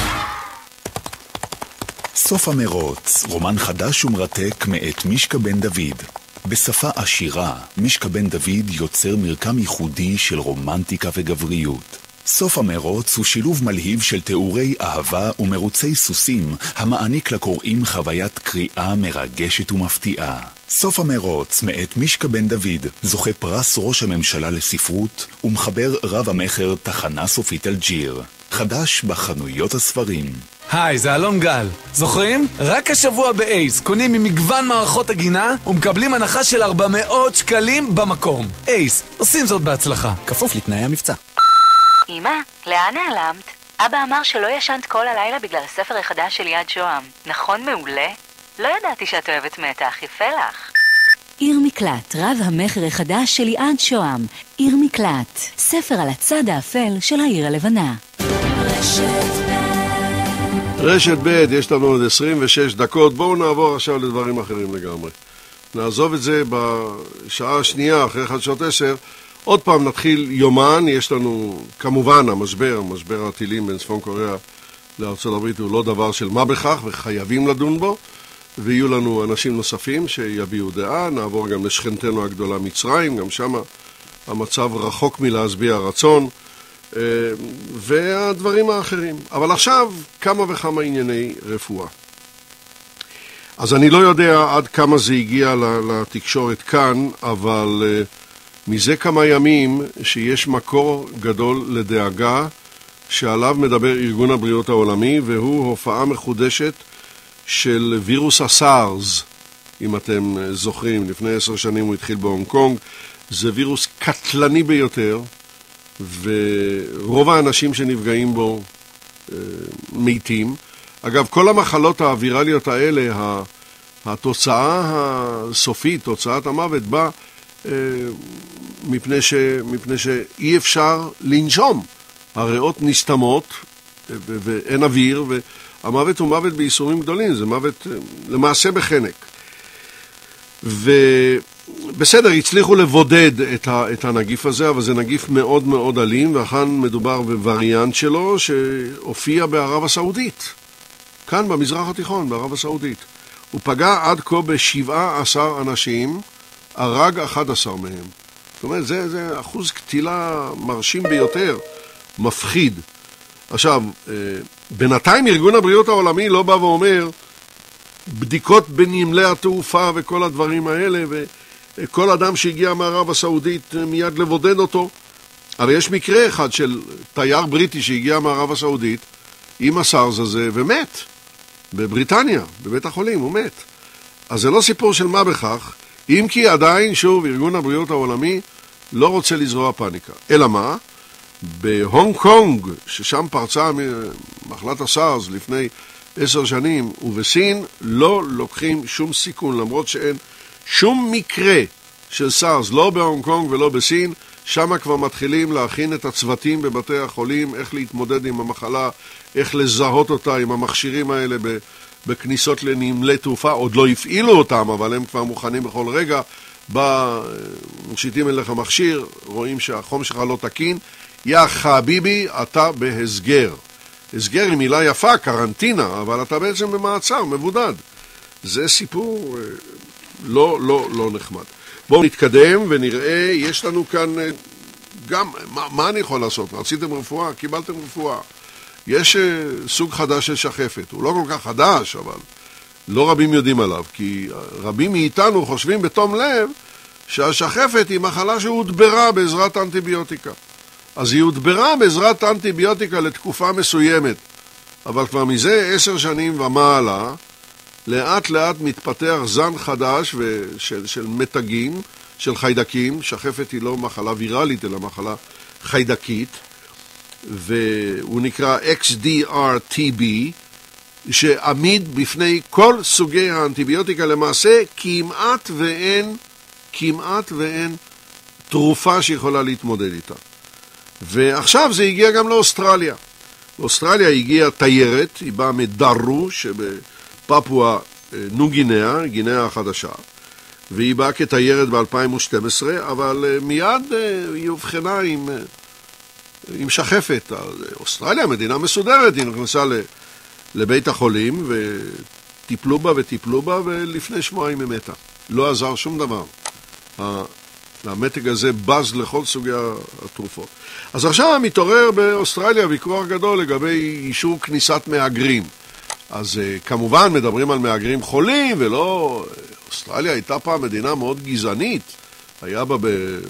סוף המרוץ, רומן חדש ומרתק מאת מישקה בן דוד. בשפה עשירה, מישקה בן דוד יוצר מרקם ייחודי של רומנטיקה וגבריות. סוף המרוץ הוא שילוב מלהיב של תיאורי אהבה ומרוצי סוסים, המעניק לקוראים חוויית קריאה מרגשת ומפתיעה. סוף המרוץ מאת מישקה בן דוד זוכה פרס ראש הממשלה לספרות ומחבר רב המחר תחנה סופית אלג'יר. חדש בחנויות הספרים. היי, זה אלון גל. זוכרים? רק השבוע באייס קונים ממגוון מערכות הגינה ומקבלים הנחה של 400 שקלים במקום. אייס, עושים זאת בהצלחה. כפוף לתנאי המבצע. אמא, לאן נעלמת? אבא אמר שלא ישנת כל הלילה בגלל הספר החדש של יד שוהם. נכון מעולה? לא ידעתי שאת אוהבת מתח, יפה לך. עיר מקלט, רב המחר החדש של יעד שוהם. עיר מקלט, ספר על הצד האפל של העיר הלבנה. רשת ב', יש לנו עוד 26 דקות. בואו נעבור עכשיו לדברים אחרים לגמרי. נעזוב את זה בשעה השנייה, אחרי 1:10. עוד פעם נתחיל יומן. יש לנו כמובן המשבר הטילים בין צפון קוריאה לארצות הברית הוא לא דבר של מה בכך, וחייבים לדון בו. ויהיו לנו אנשים נוספים שיביאו דעה. נעבור גם לשכנתנו הגדולה מצרים, גם שם המצב רחוק מלהשביע רצון, והדברים האחרים. אבל עכשיו כמה וכמה ענייני רפואה. אז אני לא יודע עד כמה זה הגיע לתקשורת כאן, אבל מזה כמה ימים שיש מקור גדול לדאגה שעליו מדבר ארגון הבריאות העולמי, והוא הופעה מחודשת של וירוס הסארס. אם אתם זוכרים, לפני 10 שנים הוא התחיל בהונג קונג. זה וירוס קטלני ביותר, ורוב האנשים שנפגעים בו מתים. אגב, כל המחלות האווירליות האלה, התוצאה הסופית, תוצאת המוות, באה מפני שאי אפשר לנשום. הריאות נסתמות ואין אוויר, והמוות הוא מוות בייסורים גדולים, זה מוות למעשה בחנק. ובסדר, הצליחו לבודד את הנגיף הזה, אבל זה נגיף מאוד מאוד אלים, וכאן מדובר בווריאנט שלו שהופיע בערב הסעודית. כאן במזרח התיכון, בערב הסעודית. הוא פגע עד כה ב17 אנשים, הרג 11 מהם. זאת אומרת, זה אחוז קטילה מרשים ביותר, מפחיד. עכשיו, בינתיים ארגון הבריאות העולמי לא בא ואומר, בדיקות בנמלי התעופה וכל הדברים האלה, וכל אדם שהגיע מערב הסעודית מיד לבודד אותו. אבל יש מקרה אחד של תייר בריטי שהגיע מערב הסעודית עם הסארס הזה ומת. בבריטניה, בבית החולים, הוא מת. אז זה לא סיפור של מה בכך, אם כי עדיין, שוב, ארגון הבריאות העולמי לא רוצה לזרוע פאניקה. אלא מה? בהונג קונג, ששם פרצה מחלת הסארס לפני 10 שנים, ובסין לא לוקחים שום סיכון, למרות שאין שום מקרה של סארס, לא בהונג קונג ולא בסין. שם כבר מתחילים להכין את הצוותים בבתי החולים, איך להתמודד עם המחלה, איך לזהות אותה עם המכשירים האלה בכניסות לנמלי תעופה. עוד לא הפעילו אותם, אבל הם כבר מוכנים בכל רגע. מושיטים אליך מכשיר, רואים שהחום שלך לא תקין, יא חביבי, אתה בהסגר. הסגר היא מילה יפה, קרנטינה, אבל אתה בעצם במעצר, מבודד. זה סיפור לא נחמד. בואו נתקדם ונראה, יש לנו כאן גם, מה אני יכול לעשות? רציתם רפואה? קיבלתם רפואה. יש סוג חדש של שחפת, הוא לא כל כך חדש, אבל לא רבים יודעים עליו, כי רבים מאיתנו חושבים בתום לב שהשחפת היא מחלה שהודברה בעזרת אנטיביוטיקה. אז היא הודברה בעזרת אנטיביוטיקה לתקופה מסוימת, אבל כבר מזה 10 שנים ומעלה, לאט לאט מתפתח זן חדש של מתגים, של חיידקים. שחפת היא לא מחלה וירלית, אלא מחלה חיידקית, והוא נקרא XDR-TB, שעמיד בפני כל סוגי האנטיביוטיקה. למעשה כמעט ואין תרופה שיכולה להתמודד איתה. ועכשיו זה הגיע גם לאוסטרליה. לאוסטרליה הגיעה תיירת, היא באה מדרו שבפפואה ניו גינאה, גינאה החדשה, והיא באה כתיירת ב-2012, אבל מיד היא הובחנה עם שחפת. אוסטרליה מדינה מסודרת, היא נכנסה לבית החולים וטיפלו בה ולפני שבועיים היא מתה. לא עזר שום דבר. המתג הזה בז לכל סוגי התרופות. אז עכשיו מתעורר באוסטרליה ויכוח גדול לגבי אישור כניסת מהגרים. אז כמובן מדברים על מהגרים חולים, ולא, אוסטרליה הייתה פעם מדינה מאוד גזענית. היה בה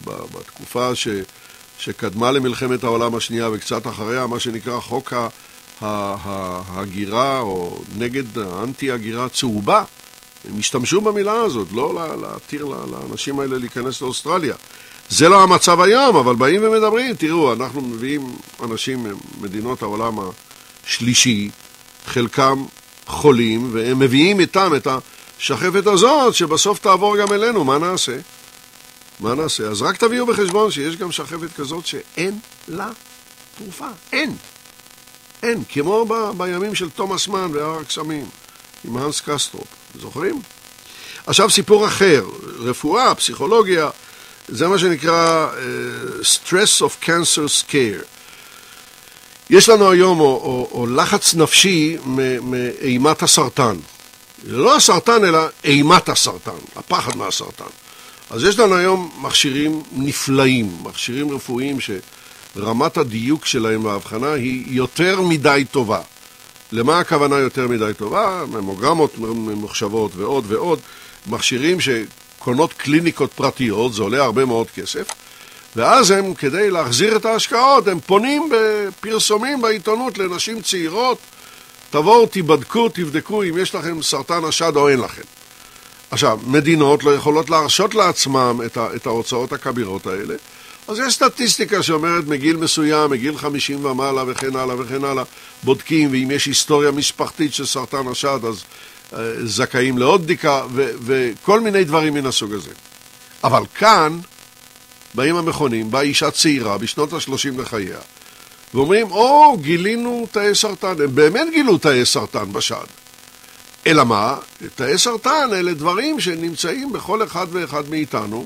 בתקופה שקדמה למלחמת העולם השנייה וקצת אחריה, מה שנקרא חוק ההגירה, או נגד האנטי-הגירה הצהובה, הם השתמשו במילה הזאת, לא להתיר לאנשים האלה להיכנס לאוסטרליה. זה לא המצב היום, אבל באים ומדברים, תראו, אנחנו מביאים אנשים ממדינות העולם השלישי, חלקם חולים, והם מביאים איתם את השחפת הזאת, שבסוף תעבור גם אלינו, מה נעשה? מה נעשה? אז רק תביאו בחשבון שיש גם שחפת כזאת שאין לה תרופה, אין, כמו בימים של תומאס מן והר הקסמים, עם הנס קסטרופ, זוכרים? עכשיו סיפור אחר, רפואה, פסיכולוגיה, זה מה שנקרא stress of cancer scare. יש לנו היום או לחץ נפשי מאימת הסרטן. זה לא הסרטן אלא אימת הסרטן, הפחד מהסרטן. אז יש לנו היום מכשירים נפלאים, מכשירים רפואיים שרמת הדיוק שלהם בהבחנה היא יותר מדי טובה. למה הכוונה יותר מדי טובה? ממוגרמות ממוחשבות ועוד ועוד, מכשירים שקונות קליניקות פרטיות, זה עולה הרבה מאוד כסף, ואז הם, כדי להחזיר את ההשקעות, הם פונים בפרסומים בעיתונות לנשים צעירות, תבואו, תיבדקו, תבדקו אם יש לכם סרטן השד או אין לכם. עכשיו, מדינות לא יכולות להרשות לעצמם את ההוצאות הכבירות האלה, אז יש סטטיסטיקה שאומרת מגיל מסוים, מגיל 50 ומעלה וכן הלאה וכן הלאה, בודקים, ואם יש היסטוריה משפחתית של סרטן השד, אז זכאים לעוד בדיקה, וכל מיני דברים מן הסוג הזה. אבל כאן, באים המכונים, באה אישה צעירה בשנות ה-30 לחייה, ואומרים, גילינו תאי סרטן, הם באמת גילו תאי סרטן בשד. אלא מה? תאי סרטן אלה דברים שנמצאים בכל אחד ואחד מאיתנו,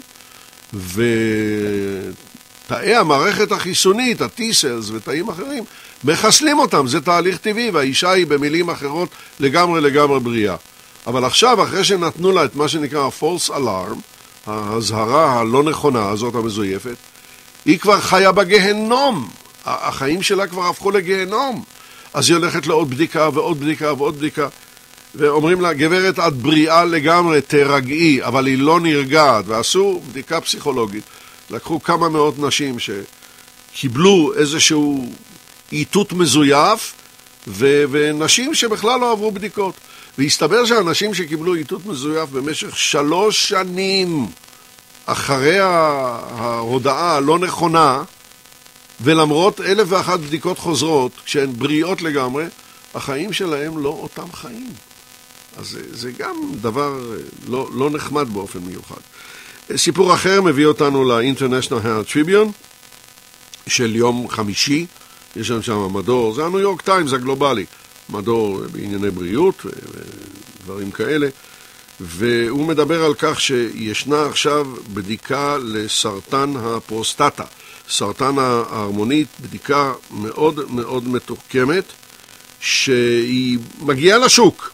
ותאי המערכת החיסונית, ה-T-cells ותאים אחרים, מחסלים אותם, זה תהליך טבעי, והאישה היא במילים אחרות לגמרי בריאה. אבל עכשיו, אחרי שנתנו לה את מה שנקרא false alarm, ההזהרה הלא נכונה הזאת המזויפת, היא כבר חיה בגהנום. החיים שלה כבר הפכו לגהנום. אז היא הולכת לעוד בדיקה ועוד בדיקה ועוד בדיקה, ואומרים לה, גברת, את בריאה לגמרי, תרגעי, אבל היא לא נרגעת, ועשו בדיקה פסיכולוגית. לקחו כמה מאות נשים שקיבלו איזשהו איתות מזויף, ונשים שבכלל לא עברו בדיקות. והסתבר שהאנשים שקיבלו איתות מזויף במשך 3 שנים אחרי ההודעה הלא נכונה, ולמרות 1,001 בדיקות חוזרות, כשהן בריאות לגמרי, החיים שלהם לא אותם חיים. אז זה גם דבר לא נחמד באופן מיוחד. סיפור אחר מביא אותנו ל-International Herald Tribune של יום חמישי. יש שם מדור, זה הניו יורק טיימס הגלובלי, מדור בענייני בריאות ודברים כאלה, והוא מדבר על כך שישנה עכשיו בדיקה לסרטן הפרוסטטה, סרטן ההרמונית, בדיקה מאוד מאוד מתוחכמת, שהיא מגיעה לשוק,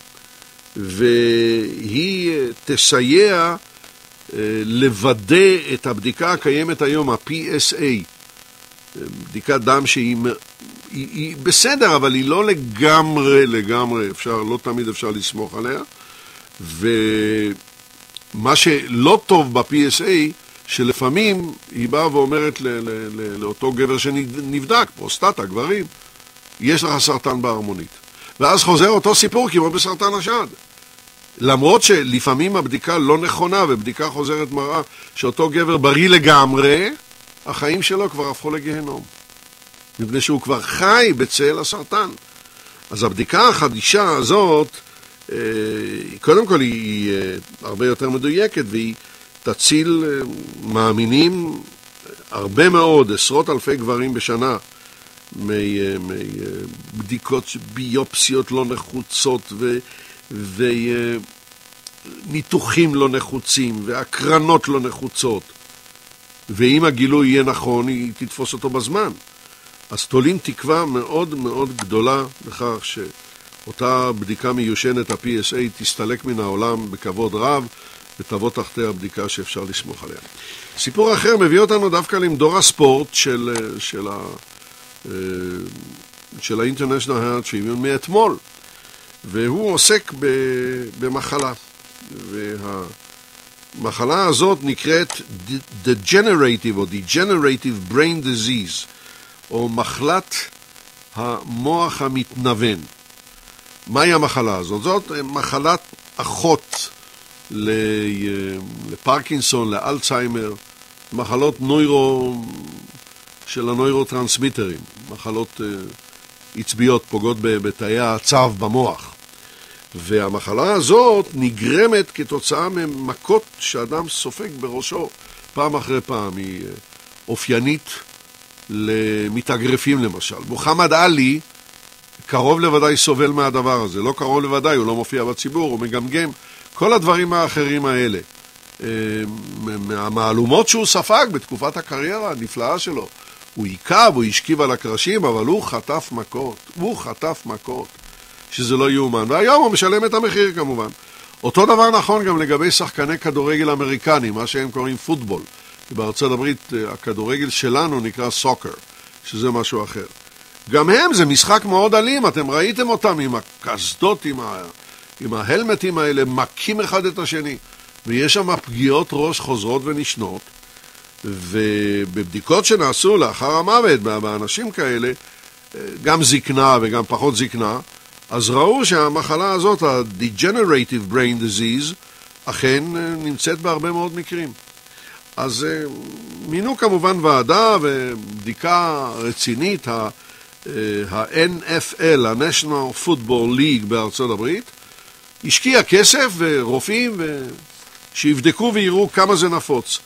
והיא תסייע לוודא את הבדיקה הקיימת היום, ה-PSA, בדיקת דם שהיא בסדר, אבל היא לא לגמרי, לא תמיד אפשר לסמוך עליה, ומה שלא טוב ב-PSA, שלפעמים היא באה ואומרת לאותו גבר שנבדק, פרוסטטה, גברים, יש לך סרטן בהרמונית. ואז חוזר אותו סיפור כמו בסרטן השד. למרות שלפעמים הבדיקה לא נכונה, ובדיקה חוזרת מראה שאותו גבר בריא לגמרי, החיים שלו כבר הפכו לגהנום. מפני שהוא כבר חי בצל הסרטן. אז הבדיקה החדישה הזאת, קודם כל היא הרבה יותר מדויקת, והיא תציל מאמינים הרבה מאוד, עשרות אלפי גברים בשנה, מבדיקות ביופסיות לא נחוצות וניתוחים לא נחוצים והקרנות לא נחוצות, ואם הגילוי יהיה נכון היא תתפוס אותו בזמן. אז תולים תקווה מאוד מאוד גדולה לכך שאותה בדיקה מיושנת, ה-PSA, תסתלק מן העולם בכבוד רב ותבוא תחתי הבדיקה שאפשר לסמוך עליה. סיפור אחר מביא אותנו דווקא למדור הספורט של ה-International Herald Tribune מאתמול, והוא עוסק במחלה, והמחלה הזאת נקראת Degenerative או Degenerative Brain Disease, או מחלת המוח המתנוון. מהי המחלה הזאת? זאת מחלת אחות לפרקינסון, לאלצהיימר, מחלות של הנוירוטרנסמיטרים, מחלות עצביות פוגעות בתאי העצב במוח. והמחלה הזאת נגרמת כתוצאה ממכות שאדם סופג בראשו פעם אחרי פעם. היא אופיינית למתאגרפים למשל. מוחמד עלי קרוב לוודאי סובל מהדבר הזה. לא קרוב לוודאי, הוא לא מופיע בציבור, הוא מגמגם. כל הדברים האחרים האלה. מהמעלומות שהוא ספג בתקופת הקריירה הנפלאה שלו. הוא עיקב, הוא השכיב על הקרשים, אבל הוא חטף מכות. שזה לא יאומן. והיום הוא משלם את המחיר כמובן. אותו דבר נכון גם לגבי שחקני כדורגל אמריקני, מה שהם קוראים פוטבול. בארצות הברית הכדורגל שלנו נקרא סוקר, שזה משהו אחר. גם הם, זה משחק מאוד אלים, אתם ראיתם אותם עם הקסדות, עם ההלמטים האלה, מכים אחד את השני. ויש שם פגיעות ראש חוזרות ונשנות, ובבדיקות שנעשו לאחר המוות באנשים כאלה, גם זקנה וגם פחות זקנה, אז ראו שהמחלה הזאת, ה-Degenerative Brain Disease, אכן נמצאת בהרבה מאוד מקרים. אז מינו כמובן ועדה ובדיקה רצינית, ה-NFL, ה-National Football League בארצות הברית, השקיע כסף ורופאים שיבדקו ויראו כמה זה נפוץ.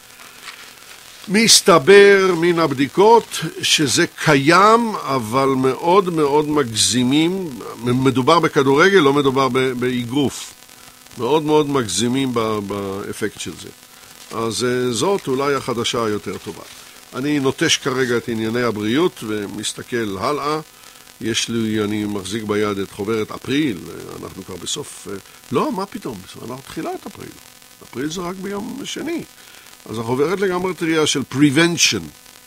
מסתבר מן הבדיקות שזה קיים, אבל מאוד מאוד מגזימים. מדובר בכדורגל, לא מדובר באגרוף. מאוד מאוד מגזימים באפקט של זה. אז זאת אולי החדשה היותר טובה. אני נוטש כרגע את ענייני הבריאות ומסתכל הלאה. אני מחזיק ביד את חוברת אפריל, אנחנו כבר בסוף, לא, מה פתאום, אנחנו תחילת אפריל. אפריל זה רק ביום שני. אז החוברת לגמרי טריה של prevention,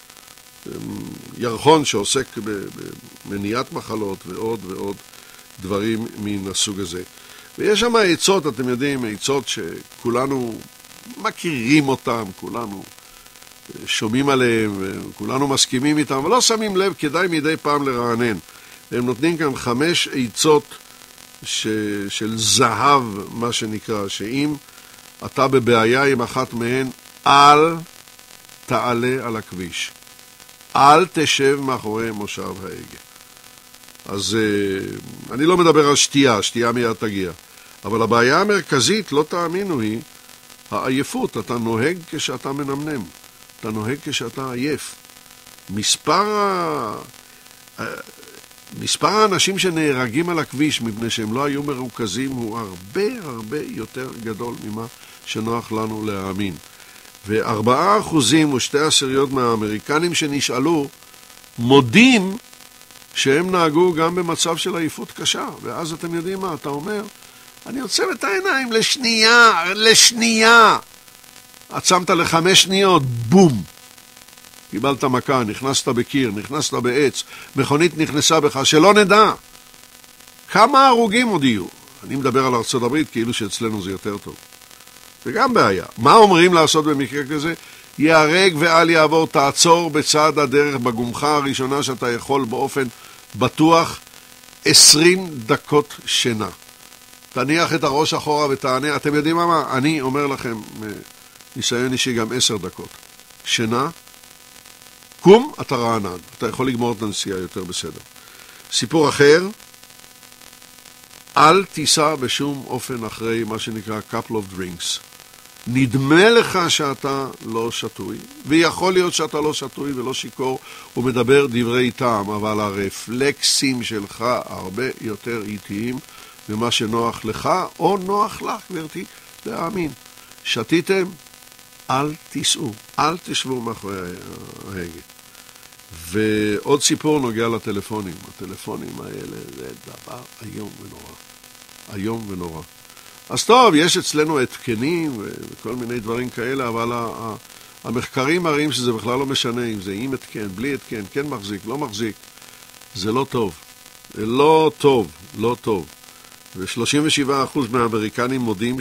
ירחון שעוסק במניעת מחלות ועוד ועוד דברים מן הסוג הזה. ויש שם עצות, אתם יודעים, עצות שכולנו מכירים אותם, כולנו שומעים עליהם, וכולנו מסכימים איתם, אבל לא שמים לב, כדאי מדי פעם לרענן. הם נותנים כאן 5 עצות של זהב, מה שנקרא, שאם אתה בבעיה עם אחת מהן, אל תעלה על הכביש. אל תשב מאחורי מושב ההגה. אז אני לא מדבר על שתייה מיד תגיע. אבל הבעיה המרכזית, לא תאמינו, היא העייפות. אתה נוהג כשאתה מנמנם. אתה נוהג כשאתה עייף. מספר האנשים שנהרגים על הכביש מפני שהם לא היו מרוכזים הוא הרבה יותר גדול ממה שנוח לנו להאמין. ו4.2% מהאמריקנים שנשאלו מודים שהם נהגו גם במצב של עייפות קשה. ואז אתם יודעים מה, אתה אומר, אני עוצם את העיניים לשנייה. עצמת ל5 שניות, בום. קיבלת מכה, נכנסת בקיר, נכנסת בעץ, מכונית נכנסה בך, שלא נדע. כמה הרוגים עוד יהיו? אני מדבר על ארצות הברית כאילו שאצלנו זה יותר טוב. זה גם בעיה. מה אומרים לעשות במקרה כזה? יהרג ואל יעבור, תעצור בצד הדרך בגומך הראשונה שאתה יכול באופן בטוח 20 דקות שינה. תניח את הראש אחורה ותענה. אתם יודעים מה? אני אומר לכם, ניסיון אישי גם 10 דקות. שינה, קום, אתה רענן. אתה יכול לגמור את הנסיעה יותר בסדר. סיפור אחר, אל תיסע בשום אופן אחרי מה שנקרא couple of drinks. נדמה לך שאתה לא שטוי, ויכול להיות שאתה לא שטוי ולא שיקור ומדבר דברי טעם, אבל הרפלקסים שלך הרבה יותר איטיים ממה שנוח לך או נוח לך, גברתי, להאמין. שתיתם, אל תיסעו, אל תשבו מאחורי ההגה. ועוד סיפור נוגע לטלפונים. הטלפונים האלה זה דבר איום ונורא. איום ונורא. אז טוב, יש אצלנו התקנים וכל מיני דברים כאלה, אבל המחקרים מראים שזה בכלל לא משנה אם זה עם התקן, בלי התקן, כן מחזיק, לא מחזיק. זה לא טוב. זה לא טוב, לא טוב. ו37% מהאמריקנים מודים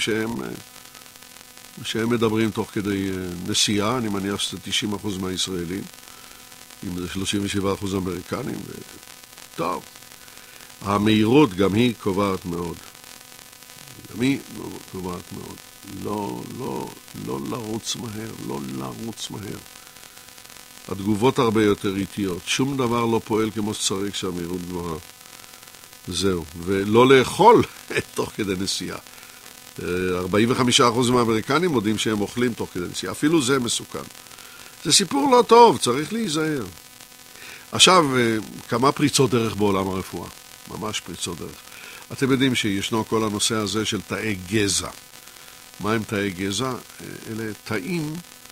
שהם מדברים תוך כדי נסיעה, אני מניח שזה 90% מהישראלים, אם זה 37% אמריקנים, טוב. המהירות גם היא קובעת מאוד. גם היא קובעת מאוד. לא לרוץ מהר, לא לרוץ מהר. התגובות הרבה יותר איטיות. שום דבר לא פועל כמו שצריך כשהמהירות גבוהה. זהו. ולא לאכול תוך כדי נסיעה. 45% מהאמריקנים מודים שהם אוכלים תוך כדי נסיעה. אפילו זה מסוכן. זה סיפור לא טוב, צריך להיזהר. עכשיו, כמה פריצות דרך בעולם הרפואה. ממש פריצות דרך. אתם יודעים שישנו כל הנושא הזה של תאי גזע. מה הם תאי גזע? אלה תאים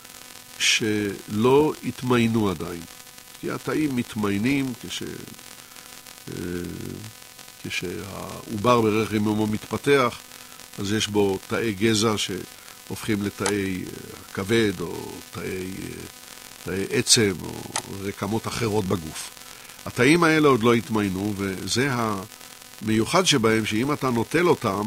שלא התמיינו עדיין. כי התאים מתמיינים כשהעובר ברחם אימו מתפתח, אז יש בו תאי גזע שהופכים לתאי כבד או תאי עצם או רקמות אחרות בגוף. התאים האלה עוד לא התמיינו, וזה המיוחד שבהם, שאם אתה נוטל אותם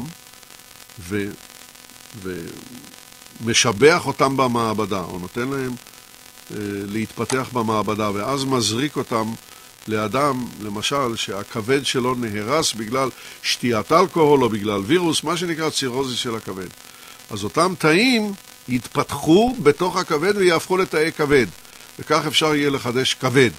ומשבח אותם במעבדה, או נותן להם להתפתח במעבדה, ואז מזריק אותם לאדם, למשל, שהכבד שלו נהרס בגלל שתיית אלכוהול או בגלל וירוס, מה שנקרא צירוזיס של הכבד. אז אותם תאים יתפתחו בתוך הכבד ויהפכו לתאי כבד, וכך אפשר יהיה לחדש כבד.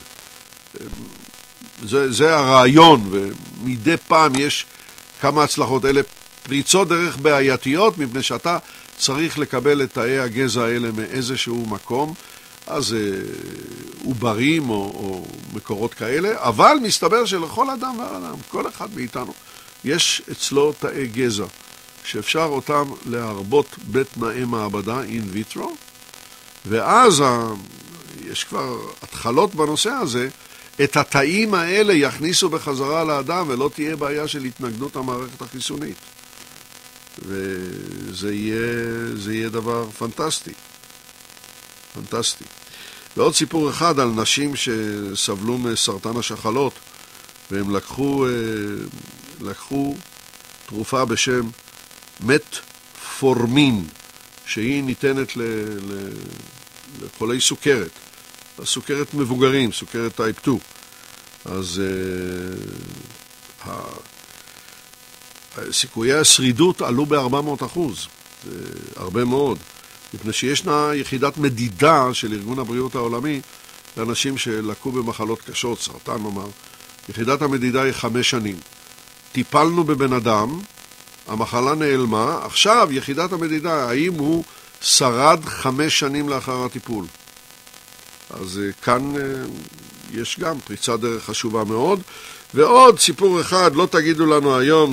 זה הרעיון, ומדי פעם יש כמה הצלחות. אלה פריצות דרך בעייתיות, מפני שאתה צריך לקבל את תאי הגזע האלה מאיזשהו מקום, אז עוברים או מקורות כאלה, אבל מסתבר שלכל אדם ואדם, כל אחד מאיתנו, יש אצלו תאי גזע, שאפשר אותם להרבות בתנאי מעבדה in vitro, ואז יש כבר התחלות בנושא הזה, את התאים האלה יכניסו בחזרה לאדם, ולא תהיה בעיה של התנגדות המערכת החיסונית. וזה יהיה דבר פנטסטי. פנטסטי. ועוד סיפור אחד על נשים שסבלו מסרטן השחלות, והם לקחו תרופה בשם מטפורמין, שהיא ניתנת לחולי סוכרת. סוכרת מבוגרים, סוכרת טייפ 2. אז סיכויי השרידות עלו ב-400%. זה הרבה מאוד. מפני שישנה יחידת מדידה של ארגון הבריאות העולמי לאנשים שלקו במחלות קשות, סרטן נאמר. יחידת המדידה היא 5 שנים. טיפלנו בבן אדם, המחלה נעלמה, עכשיו יחידת המדידה, האם הוא שרד 5 שנים לאחר הטיפול. אז כאן יש גם פריצה דרך חשובה מאוד. ועוד סיפור אחד, לא תגידו לנו היום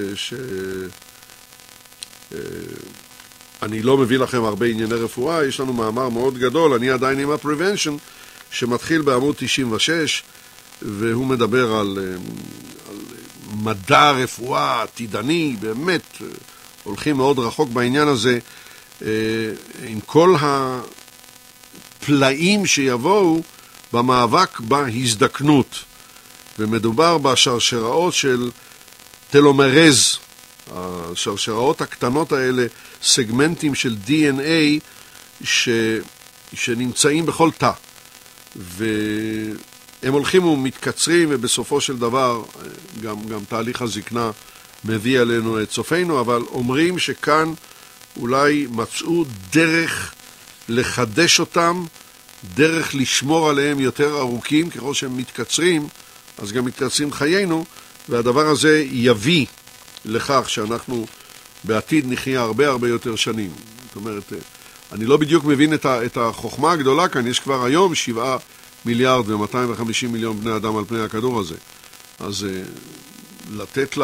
אני לא מביא לכם הרבה ענייני רפואה, יש לנו מאמר מאוד גדול, אני עדיין עם ה-Prevention, שמתחיל בעמוד 96, והוא מדבר על מדע רפואה עתידני, באמת הולכים מאוד רחוק בעניין הזה, עם כל הפלאים שיבואו במאבק בהזדקנות, ומדובר בשרשראות של טלומרז, השרשראות הקטנות האלה, סגמנטים של DNA שנמצאים בכל תא, והם הולכים ומתקצרים, ובסופו של דבר גם תהליך הזקנה מביא עלינו את סופנו, אבל אומרים שכאן אולי מצאו דרך לחדש אותם, דרך לשמור עליהם יותר ארוכים, ככל שהם מתקצרים, אז גם מתקצרים חיינו, והדבר הזה יביא לכך שאנחנו בעתיד נחיה הרבה הרבה יותר שנים. זאת אומרת, אני לא בדיוק מבין את החוכמה הגדולה כאן, יש כבר היום 7 מיליארד ו-250 מיליון בני אדם על פני הכדור הזה. אז לתת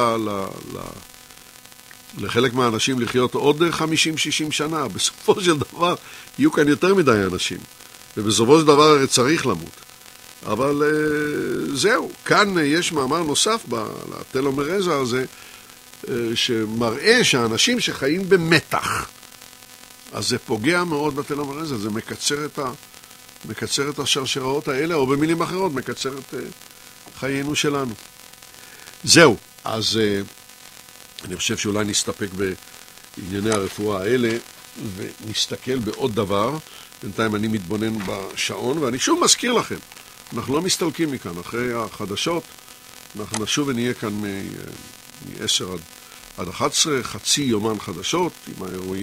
לחלק מהאנשים לחיות עוד 50-60 שנה, בסופו של דבר יהיו כאן יותר מדי אנשים, ובסופו של דבר צריך למות. אבל זהו, כאן יש מאמר נוסף לטלומרזה הזה, שמראה שהאנשים שחיים במתח, אז זה פוגע מאוד בטלומרזה, זה מקצר את השרשראות האלה, או במילים אחרות, מקצר את חיינו שלנו. זהו, אז אני חושב שאולי נסתפק בענייני הרפואה האלה, ונסתכל בעוד דבר. בינתיים אני מתבונן בשעון, ואני שוב מזכיר לכם, אנחנו לא מסתלקים מכאן. אחרי החדשות אנחנו נשוב ונהיה כאן מ-10 עד 11, חצי יומן חדשות עם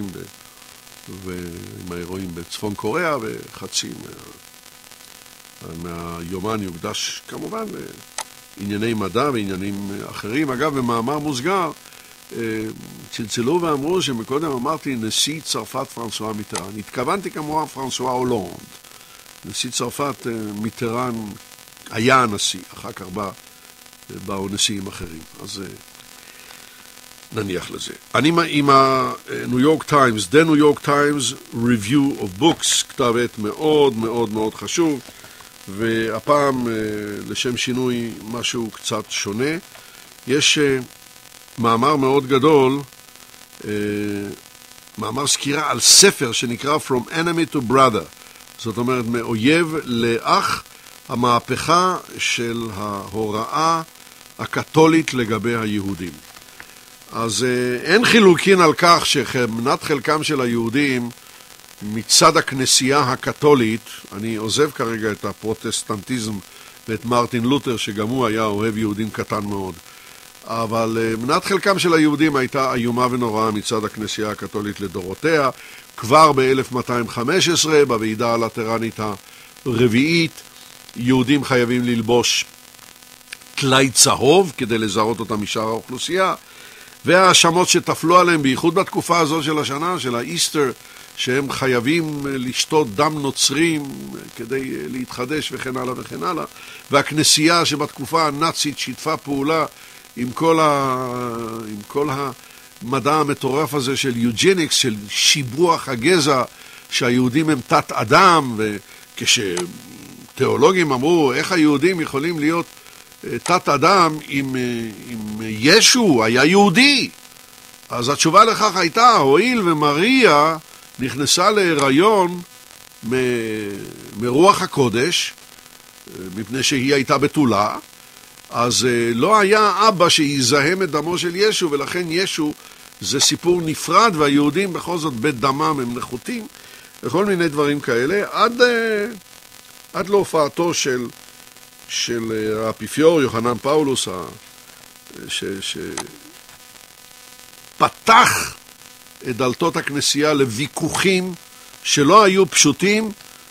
האירועים בצפון קוריאה, וחצי מהיומן יוקדש כמובן לענייני מדע ועניינים אחרים. אגב, במאמר מוסגר, צלצלו ואמרו שמקודם אמרתי נשיא צרפת פרנסואה מיטרן. התכוונתי כמובן פרנסואה הולנד. נשיא צרפת מיטרן היה הנשיא, אחר כך באו נשיאים אחרים. אז נניח לזה. אני עם הניו יורק טיימס, The New York Times Review of Books, כתב עת מאוד מאוד מאוד חשוב, והפעם לשם שינוי משהו קצת שונה. יש מאמר מאוד גדול, מאמר סקירה על ספר שנקרא From Enemy to Brother, זאת אומרת מאויב לאח, המהפכה של ההוראה הקתולית לגבי היהודים. אז אין חילוקין על כך שמנת חלקם של היהודים מצד הכנסייה הקתולית, אני עוזב כרגע את הפרוטסטנטיזם ואת מרטין לותר שגם הוא היה אוהב יהודים קטן מאוד, אבל מנת חלקם של היהודים הייתה איומה ונוראה מצד הכנסייה הקתולית לדורותיה. כבר ב-1215 בוועידה הלטרנית הרביעית יהודים חייבים ללבוש טלאי צהוב כדי לזהות אותם משאר האוכלוסייה, וההאשמות שטפלו עליהם בייחוד בתקופה הזו של השנה, של האיסטר, שהם חייבים לשתות דם נוצרים כדי להתחדש וכן הלאה וכן הלאה, והכנסייה שבתקופה הנאצית שיתפה פעולה עם כל המדע המטורף הזה של יוג'ניקס, של שיבוח הגזע, שהיהודים הם תת אדם, וכשתיאולוגים אמרו איך היהודים יכולים להיות תת אדם אם ישו היה יהודי, אז התשובה לכך הייתה, הואיל ומריה נכנסה להיריון מרוח הקודש, מפני שהיא הייתה בתולה, אז לא היה אבא שיזהם את דמו של ישו, ולכן ישו זה סיפור נפרד, והיהודים בכל זאת בית דמם הם נחותים, וכל מיני דברים כאלה, עד להופעתו של האפיפיור יוחנן פאולוס, שפתח את דלתות הכנסייה לוויכוחים שלא היו פשוטים,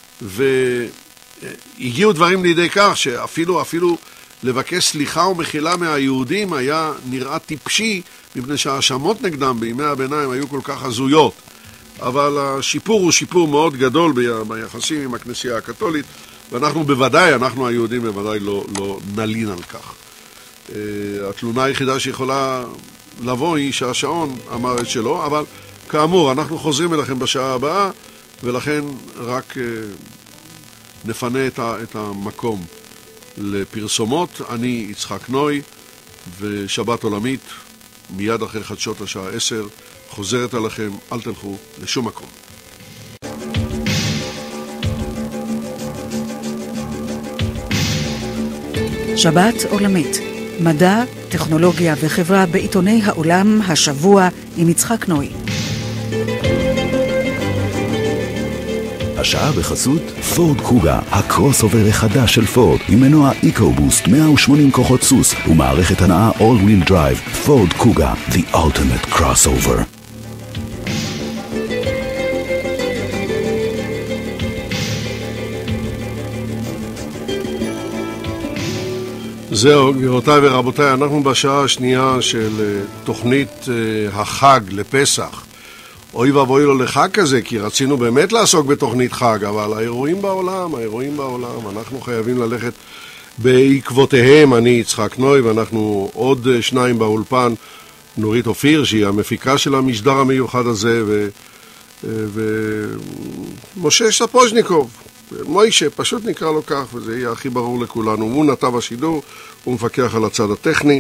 והגיעו דברים לידי כך שאפילו לבקש סליחה ומחילה מהיהודים היה נראה טיפשי, מפני שהאשמות נגדם בימי הביניים היו כל כך הזויות. אבל השיפור הוא שיפור מאוד גדול ביחסים עם הכנסייה הקתולית, ואנחנו בוודאי, אנחנו היהודים בוודאי לא נלין על כך. התלונה היחידה שיכולה לבוא היא שהשעון אמר את שלו, אבל כאמור, אנחנו חוזרים אליכם בשעה הבאה, ולכן רק נפנה את המקום לפרסומות. אני יצחק נוי, ושבת עולמית, מיד אחרי חדשות השעה 10, חוזרת עליכם, אל תלכו לשום מקום. שבת עולמית, מדע, טכנולוגיה וחברה בעיתוני העולם השבוע עם יצחק נוי. השעה בחסות פורד קוגה, הקרוס אובר החדש של פורד, עם מנוע איקו-בוסט 180 כוחות סוס ומערכת הנעה all-wheel drive. פורד קוגה, the ultimate crossover. זהו, גבירותיי ורבותיי, אנחנו בשעה השנייה של תוכנית החג לפסח. אוי ואבוי לו לחג כזה, כי רצינו באמת לעסוק בתוכנית חג, אבל האירועים בעולם, אנחנו חייבים ללכת בעקבותיהם. אני יצחק נוי, ואנחנו עוד שניים באולפן, נורית אופיר, שהיא המפיקה של המשדר המיוחד הזה, ומשה ספוז'ניקוב, מוישה, פשוט נקרא לו כך, וזה יהיה הכי ברור לכולנו. הוא נתב השידור, הוא מפקח על הצד הטכני,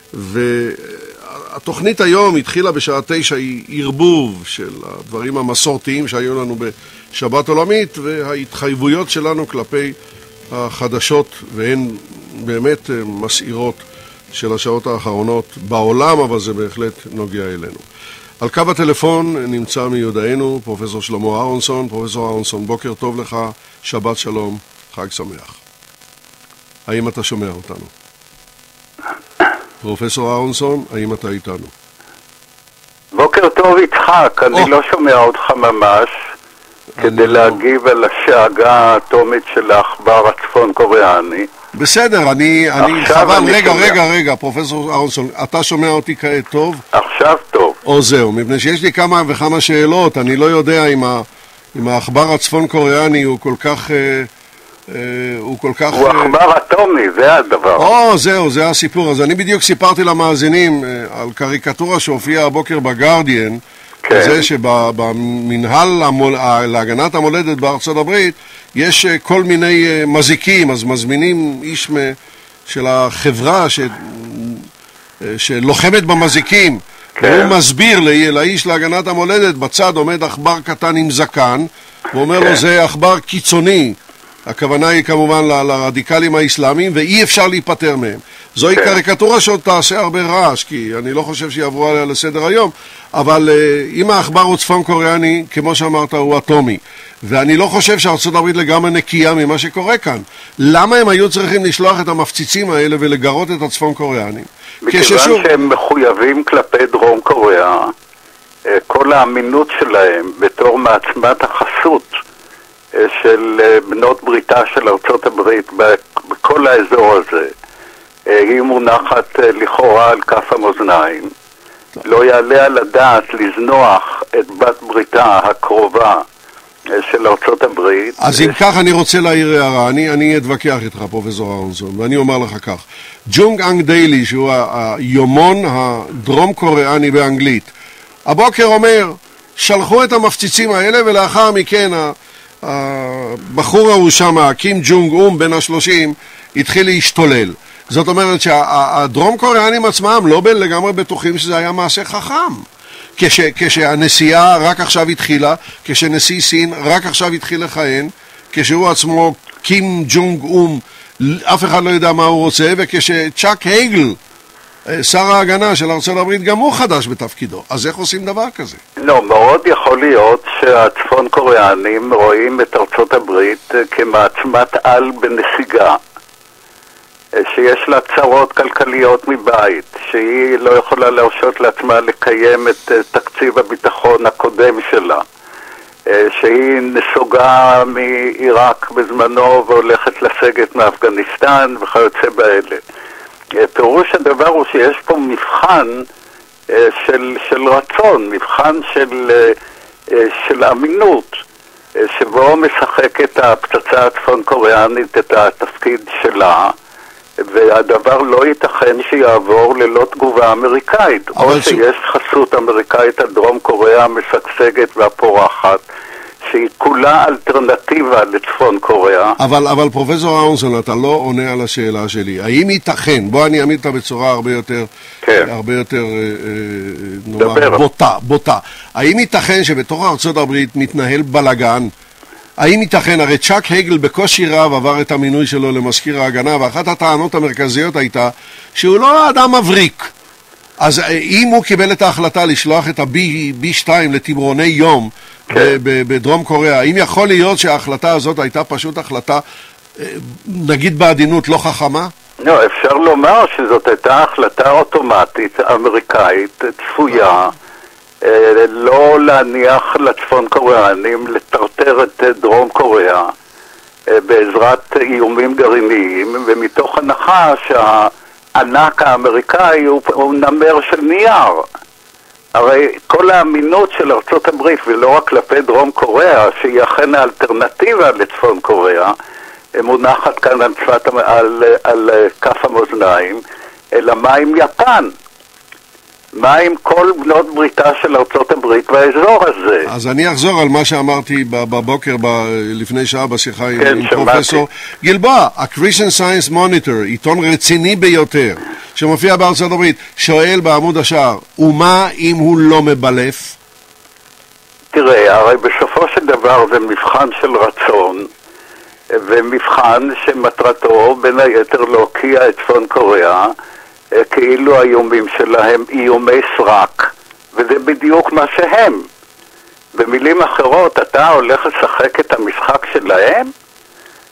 התוכנית היום התחילה בשעה 9, היא ערבוב של הדברים המסורתיים שהיו לנו בשבת עולמית, וההתחייבויות שלנו כלפי החדשות, והן באמת מסעירות של השעות האחרונות בעולם, אבל זה בהחלט נוגע אלינו. על קו הטלפון נמצא מיודענו פרופסור שלמה אהרונסון. פרופסור אהרונסון, בוקר טוב לך, שבת שלום, חג שמח. האם אתה שומע אותנו? פרופסור אהרונסון, האם אתה איתנו? בוקר טוב יצחק, אני לא שומע אותך ממש, כדי להגיב על השאגה האטומית של העכבר הצפון קוריאני. בסדר, אני חבל, רגע, פרופסור אהרונסון, אתה שומע אותי כעת טוב? עכשיו טוב. או זהו, מפני שיש לי כמה וכמה שאלות, אני לא יודע אם העכבר הצפון קוריאני הוא כל כך... הוא עכבר אטומי, זה הדבר. זהו, זה הסיפור. אז אני בדיוק סיפרתי למאזינים על קריקטורה שהופיעה הבוקר בגרדיאן, זה שבמנהל להגנת המולדת בארצות הברית יש כל מיני מזיקים, אז מזמינים איש של החברה שלוחמת במזיקים, והוא מסביר לאיש להגנת המולדת, בצד עומד עכבר קטן עם זקן, הוא אומר לו זה עכבר קיצוני, הכוונה היא כמובן לרדיקלים האסלאמיים, ואי אפשר להיפטר מהם. זוהי קריקטורה שעוד תעשה הרבה רעש, כי אני לא חושב שיעברו עליה לסדר היום, אבל אם העכבר הוא צפון קוריאני, כמו שאמרת, הוא אטומי, ואני לא חושב שארצות הברית לגמרי נקייה ממה שקורה כאן. למה הם היו צריכים לשלוח את המפציצים האלה ולגרות את הצפון קוריאנים? מכיוון שהם מחויבים כלפי דרום קוריאה, כל האמינות שלהם בתור מעצמת החסות של בנות בריתה של ארצות הברית בכל האזור הזה, היא מונחת לכאורה על כף המאזניים. לא יעלה על הדעת לזנוח את בת בריתה הקרובה של ארצות הברית. אז אם כך אני רוצה להעיר הערה, אני אתווכח איתך פרופסור אהרונסון, ואני אומר לך כך. ג'ונג אנג דיילי, שהוא היומון הדרום קוריאני באנגלית, הבוקר אומר, שלחו את המפציצים האלה, ולאחר מכן הבחור ההוא שם, קים ג'ונג אום בן ה-30, התחיל להשתולל. זאת אומרת שהדרום קוריאנים עצמם לא לגמרי בטוחים שזה היה מעשה חכם. כשהנסיעה רק עכשיו התחילה, כשנשיא סין רק עכשיו התחיל לכהן, כשהוא עצמו קים ג'ונג אום, אף אחד לא יודע מה הוא רוצה, וכשצ'אק הייגל, שר ההגנה של ארצות הברית, גם הוא חדש בתפקידו. אז איך עושים דבר כזה? לא, מאוד יכול להיות שהצפון קוריאנים רואים את ארצות הברית כמעצמת על בנסיגה, שיש לה צרות כלכליות מבית, שהיא לא יכולה להרשות לעצמה לקיים את תקציב הביטחון הקודם שלה, שהיא נסוגה מעיראק בזמנו והולכת לסגת מאפגניסטן וכיוצא באלה. פירוש הדבר הוא שיש פה מבחן של רצון, מבחן של אמינות, שבו משחקת הפצצה הצפון קוריאנית את התפקיד שלה, והדבר לא ייתכן שיעבור ללא תגובה אמריקאית, או שיש חסות אמריקאית על דרום קוריאה משגשגת והפורחת, שהיא כולה אלטרנטיבה לצפון קוריאה. אבל פרופסור אהרונסון, אתה לא עונה על השאלה שלי. האם ייתכן, בוא אני אעמיד אותה בצורה הרבה יותר בוטה. האם ייתכן שבתוך ארצות הברית מתנהל בלגן? האם ייתכן, הרי צ'אק הייגל בקושי רב עבר את המינוי שלו למזכיר ההגנה, ואחת הטענות המרכזיות הייתה שהוא לא אדם מבריק. אז אם הוא קיבל את ההחלטה לשלוח את ה-B2 לתמרוני יום בדרום קוריאה, האם יכול להיות שההחלטה הזאת הייתה פשוט החלטה, נגיד בעדינות, לא חכמה? לא, אפשר לומר שזאת הייתה החלטה אוטומטית אמריקאית צפויה, לא להניח לצפון קוריאנים לטרטר את דרום קוריאה בעזרת איומים גרעיניים, ומתוך הנחה שהענק האמריקאי הוא נמר של נייר. הרי כל האמינות של ארצות הברית, ולא רק כלפי דרום קוריאה, שהיא אכן האלטרנטיבה לצפון קוריאה, מונחת כאן על כף המאזניים, אלא מה עם יפן? מה עם כל בנות בריתה של ארצות הברית באזור הזה? אז אני אחזור על מה שאמרתי בבוקר לפני שעה בשיחה עם פרופסור גלבוע. ה-Christian Science Monitor, עיתון רציני ביותר שמופיע בארצות הברית, שואל בעמוד השער, ומה אם הוא לא מבלף? תראה, הרי בסופו של דבר זה מבחן של רצון, ומבחן שמטרתו בין היתר להוקיע את צפון קוריאה, כאילו האיומים שלהם איומי סרק, וזה בדיוק מה שהם. במילים אחרות, אתה הולך לשחק את המשחק שלהם?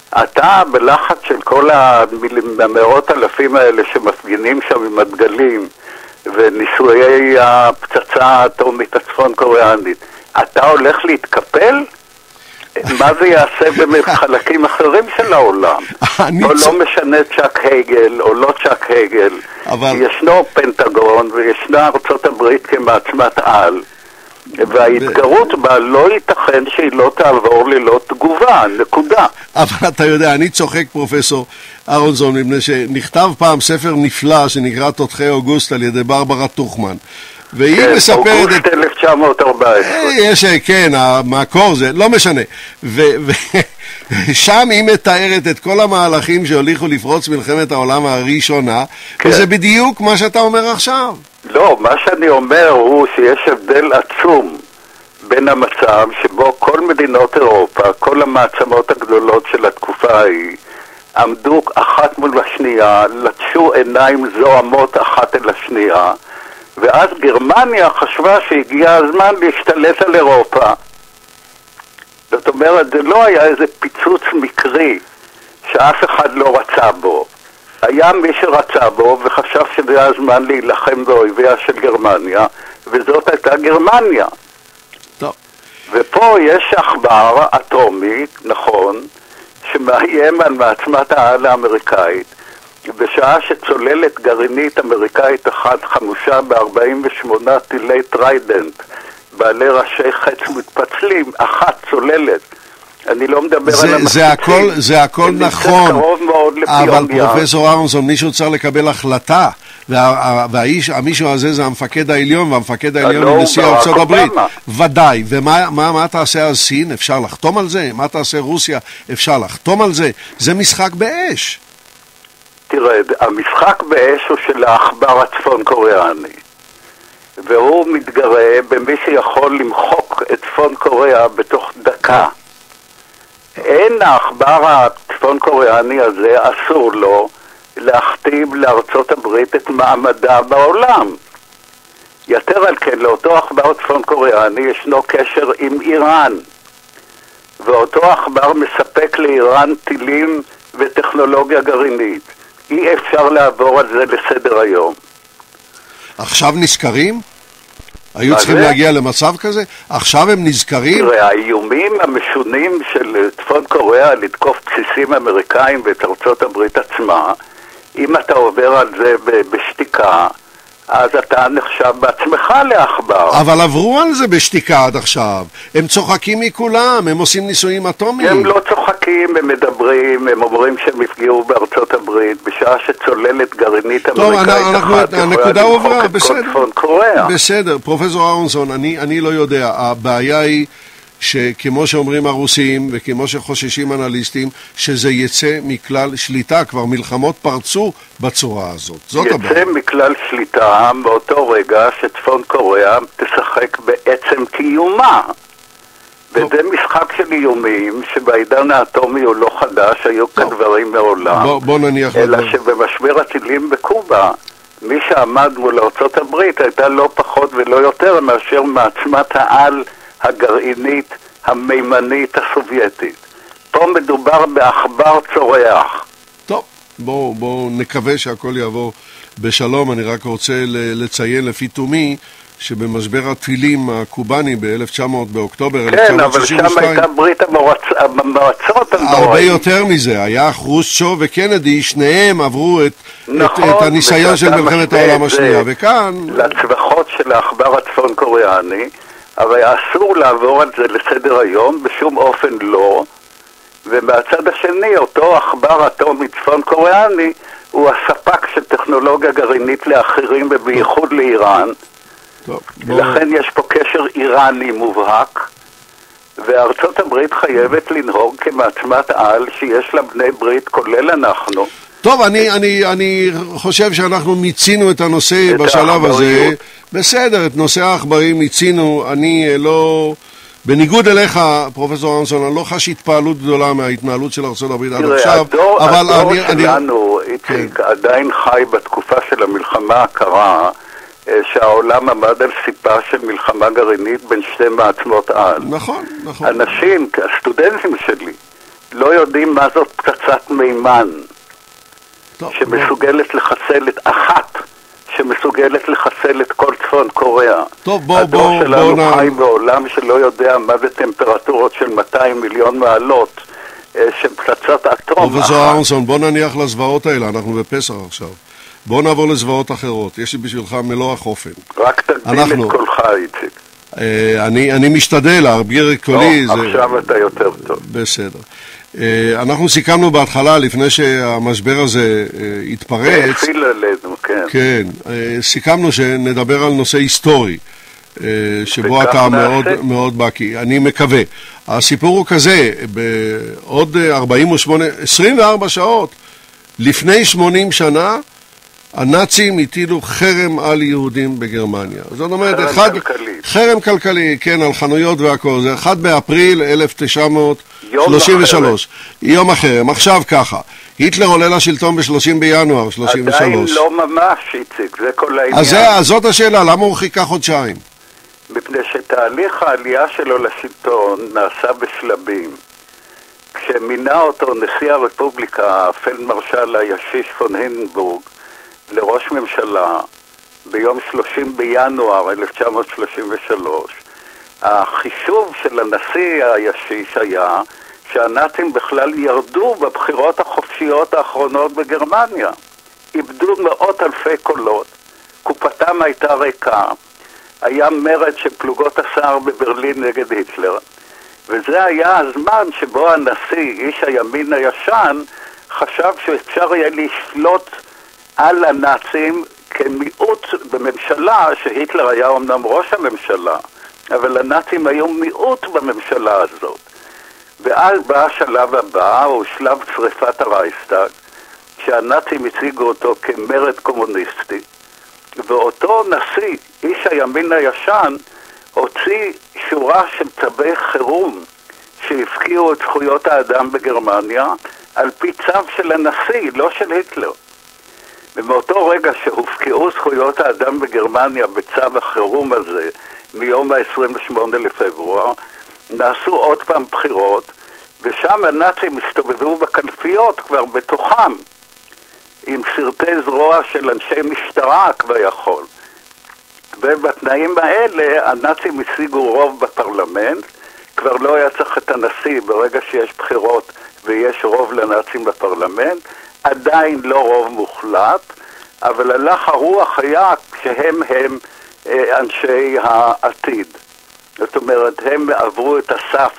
אתה בלחץ של כל המאות אלפים האלה שמפגינים שם עם הדגלים וניסויי הפצצה האטומית הצפון קוריאנית, אתה הולך להתקפל? מה זה יעשה בחלקים אחרים של העולם? או לא משנה צ'אק הייגל או לא צ'אק הייגל, ישנו פנטגון וישנה ארצות הברית כמעצמת על, וההתגרות בה לא ייתכן שהיא לא תעבור ללא תגובה, נקודה. אבל אתה יודע, אני צוחק פרופסור אהרונסון, מפני שנכתב פעם ספר נפלא שנקרא תותחי אוגוסט על ידי ברברה טוכמן, והיא מספרת... אוגוסט 1914. כן, המקור זה, לא משנה. ושם היא מתארת את כל המהלכים שהוליכו לפרוץ מלחמת העולם הראשונה, וזה בדיוק מה שאתה אומר עכשיו. לא, מה שאני אומר הוא שיש הבדל עצום בין המצב שבו כל מדינות אירופה, כל המעצמות הגדולות של התקופה ההיא, עמדו אחת מול השנייה, לטשו עיניים זוהמות אחת אל השנייה, ואז גרמניה חשבה שהגיע הזמן להשתלט על אירופה. זאת אומרת, זה לא היה איזה פיצוץ מקרי שאף אחד לא רצה בו. היה מי שרצה בו וחשב שזה הזמן להילחם באויביה של גרמניה, וזאת הייתה גרמניה. טוב. ופה יש עכבר אטומי, נכון, שמאיים על מעצמת העל האמריקאית, בשעה שצוללת גרעינית אמריקאית אחת חמושה ב-48 טילי טריידנט, בעלי ראשי חץ מתפצלים, אחת צוללת. אני לא מדבר על המחצים. זה הכל נכון, אבל פרופסור אהרונסון, מישהו צריך לקבל החלטה, והמישהו הזה זה המפקד העליון, והמפקד העליון הוא נשיא ארצות הברית. ודאי. ומה תעשה אז סין? אפשר לחתום על זה? מה תעשה רוסיה? אפשר לחתום על זה? זה משחק באש. תראה, המשחק באש הוא של העכבר הצפון קוריאני, והוא מתגרה במי שיכול למחוק את צפון קוריאה בתוך דקה. אין העכבר הצפון קוריאני הזה, אסור לו להכתיב לארצות הברית את מעמדה בעולם. יתר על כן, לאותו עכבר צפון קוריאני ישנו קשר עם איראן, ואותו עכבר מספק לאיראן טילים וטכנולוגיה גרעינית. אי אפשר לעבור על זה לסדר היום. עכשיו נזכרים? היו צריכים להגיע למצב כזה? עכשיו הם נזכרים? תראה, האיומים המשונים של צפון קוריאה לתקוף בסיסים אמריקאים ואת ארצות הברית עצמה, אם אתה עובר על זה בשתיקה, אז אתה נחשב בעצמך לעכבר. אבל עברו על זה בשתיקה עד עכשיו. הם צוחקים מכולם, הם עושים ניסויים אטומיים. הם לא צוחקים, הם מדברים, הם אומרים שהם יפגעו בארצות הברית, בשעה שצוללת גרעינית אמריקאית אחת הנקודה עוברה, בסדר. בסדר, פרופסור אהרונסון, אני לא יודע. הבעיה היא שכמו שאומרים הרוסים וכמו שחוששים אנליסטים, שזה יצא מכלל שליטה. כבר מלחמות פרצו בצורה הזאת. זאת הבעיה. יצא מכלל שליטה באותו רגע שצפון קוריאה תשחק בעצם קיומה. וזה משחק של איומים שבעידן האטומי הוא לא חדש, היו כדברים מעולם. בוא נניח אלא שבמשבר הטילים בקובה, מי שעמד מול ארצות הברית הייתה לא פחות ולא יותר מאשר מעצמת העל הגרעינית המימנית הסובייטית. פה מדובר בעכבר צורח. טוב, בואו נקווה שהכל יעבור בשלום. אני רק רוצה לציין לפי תומי שבמשבר הטילים הקובני באוקטובר 1962... כן, אבל שם הייתה ברית המועצות. הרבה יותר מזה, היה חרושצ'וב וקנדי, שניהם עברו את הניסיון של מלחמת העולם השנייה, וכאן... לצווחות של העכבר הצפון קוריאני, אבל אסור לעבור על זה לסדר היום, בשום אופן לא, ומהצד השני, אותו עכבר אטומי צפון קוריאני, הוא הספק של טכנולוגיה גרעינית לאחרים, ובייחוד לאיראן. לכן יש פה קשר איראני מובהק, וארצות הברית חייבת לנהוג כמעצמת על שיש לה בני ברית, כולל אנחנו. טוב, אני חושב שאנחנו מיצינו את הנושא בשלב הזה. בסדר, את נושא העכברים מיצינו. אני לא... בניגוד אליך, פרופסור אהרונסון, אני לא חש התפעלות גדולה מההתנהלות של ארצות הברית עד עכשיו. הדור שלנו עדיין חי בתקופה של המלחמה הקרה, שהעולם עמד על סיפה של מלחמה גרעינית בין שתי מעצמות על. נכון. אנשים, הסטודנטים שלי, לא יודעים מה זאת פצצת מימן, שמסוגלת לחסל את אחת, שמסוגלת לחסל את כל צפון קוריאה. טוב, הדור שלנו חי בעולם שלא יודע מה זה טמפרטורות של 200 מיליון מעלות, שפצצת אטום. פרופסור אהרונסון, בוא נניח לזוועות האלה, אנחנו בפסח עכשיו. בוא נעבור לזוועות אחרות, יש לי בשבילך מלוא החופן. רק תגביל את קולך, איציק. אני משתדל, להגביר את קולי. עכשיו אתה יותר טוב. בסדר. אנחנו סיכמנו בהתחלה, לפני שהמשבר הזה התפרץ. הפעיל עלינו, כן. כן, סיכמנו שנדבר על נושא היסטורי, שבו אתה מאוד מאוד בקי. אני מקווה. הסיפור הוא כזה, בעוד 24 שעות, לפני 80 שנה, הנאצים הטילו חרם על יהודים בגרמניה. זאת אומרת, חרם כלכלי, כן, על חנויות והכל. זה 1 באפריל 1933. יום החרם. עכשיו ככה, היטלר עולה לשלטון ב-30 בינואר 33. עדיין לא ממש, איציק, זה כל העניין. אז זאת השאלה, למה הוא חיכה חודשיים? מפני שתהליך העלייה שלו לשלטון נעשה בשלבים. כשמינה אותו נשיא הרפובליקה, פלדמרשל הישיש פון הינדנבורג, לראש ממשלה ביום 30 בינואר 1933, החישוב של הנשיא הישיש היה שהנאצים בכלל ירדו בבחירות החופשיות האחרונות בגרמניה. איבדו מאות אלפי קולות, קופתם הייתה ריקה, היה מרד של פלוגות הסער בברלין נגד היטלר, וזה היה הזמן שבו הנשיא, איש הימין הישן, חשב שאפשר יהיה לשלוט על הנאצים כמיעוט בממשלה, שהיטלר היה אומנם ראש הממשלה, אבל הנאצים היו מיעוט בממשלה הזאת. ואז בא השלב הבא, הוא שלב שריפת הרייכסטאג, שהנאצים הציגו אותו כמרד קומוניסטי, ואותו נשיא, איש הימין הישן, הוציא שורה של צווי חירום שהפקיעו את זכויות האדם בגרמניה על פי צו של הנשיא, לא של היטלר. ומאותו רגע שהופקעו זכויות האדם בגרמניה בצו החירום הזה, מיום ה-28 לפברואר, נעשו עוד פעם בחירות, ושם הנאצים הסתובבו בקלפיות כבר בתוכם, עם סרטי זרוע של אנשי משטרה כביכול. ובתנאים האלה הנאצים השיגו רוב בפרלמנט, כבר לא היה צריך את הנשיא ברגע שיש בחירות ויש רוב לנאצים בפרלמנט, עדיין לא רוב מוחלט, אבל הלך הרוח היה כשהם אנשי העתיד. זאת אומרת, הם עברו את הסף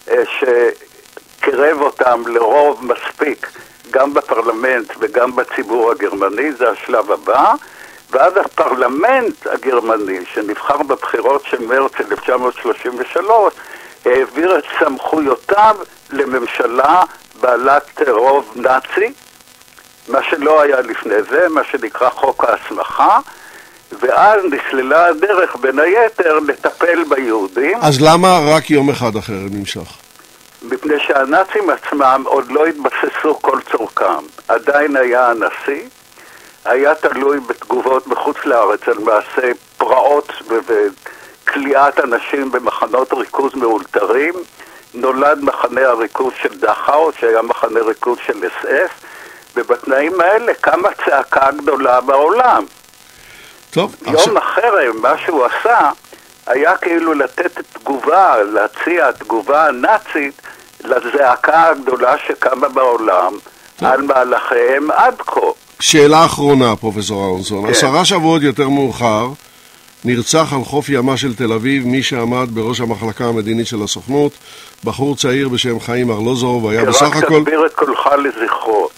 שקרב אותם לרוב מספיק, גם בפרלמנט וגם בציבור הגרמני, זה השלב הבא, ואז הפרלמנט הגרמני, שנבחר בבחירות של מרץ 1933, העביר את סמכויותיו לממשלה בעלת רוב נאצי, מה שלא היה לפני זה, מה שנקרא חוק ההסמכה, ואז נסללה הדרך בין היתר לטפל ביהודים. אז למה רק יום אחד אחר נמשך? מפני שהנאצים עצמם עוד לא התבססו כל צורכם. עדיין היה הנשיא, היה תלוי בתגובות בחוץ לארץ על מעשי פרעות וכליאת אנשים במחנות ריכוז מאולתרים. נולד מחנה הריכוז של דכאו, שהיה מחנה ריכוז של אס-אס, ובתנאים האלה קמה צעקה גדולה בעולם. טוב, יום החרם, מה שהוא עשה, היה כאילו לתת תגובה, להציע תגובה הנאצית לזעקה הגדולה שקמה בעולם על מהלכיהם עד כה. שאלה אחרונה, פרופסור אהרונסון. 10 שבועות יותר מאוחר נרצח על חוף ימה של תל אביב מי שעמד בראש המחלקה המדינית של הסוכנות, בחור צעיר בשם חיים ארלוזורוב, והיה בסך הכל... רק תסביר את קולך לזכרו.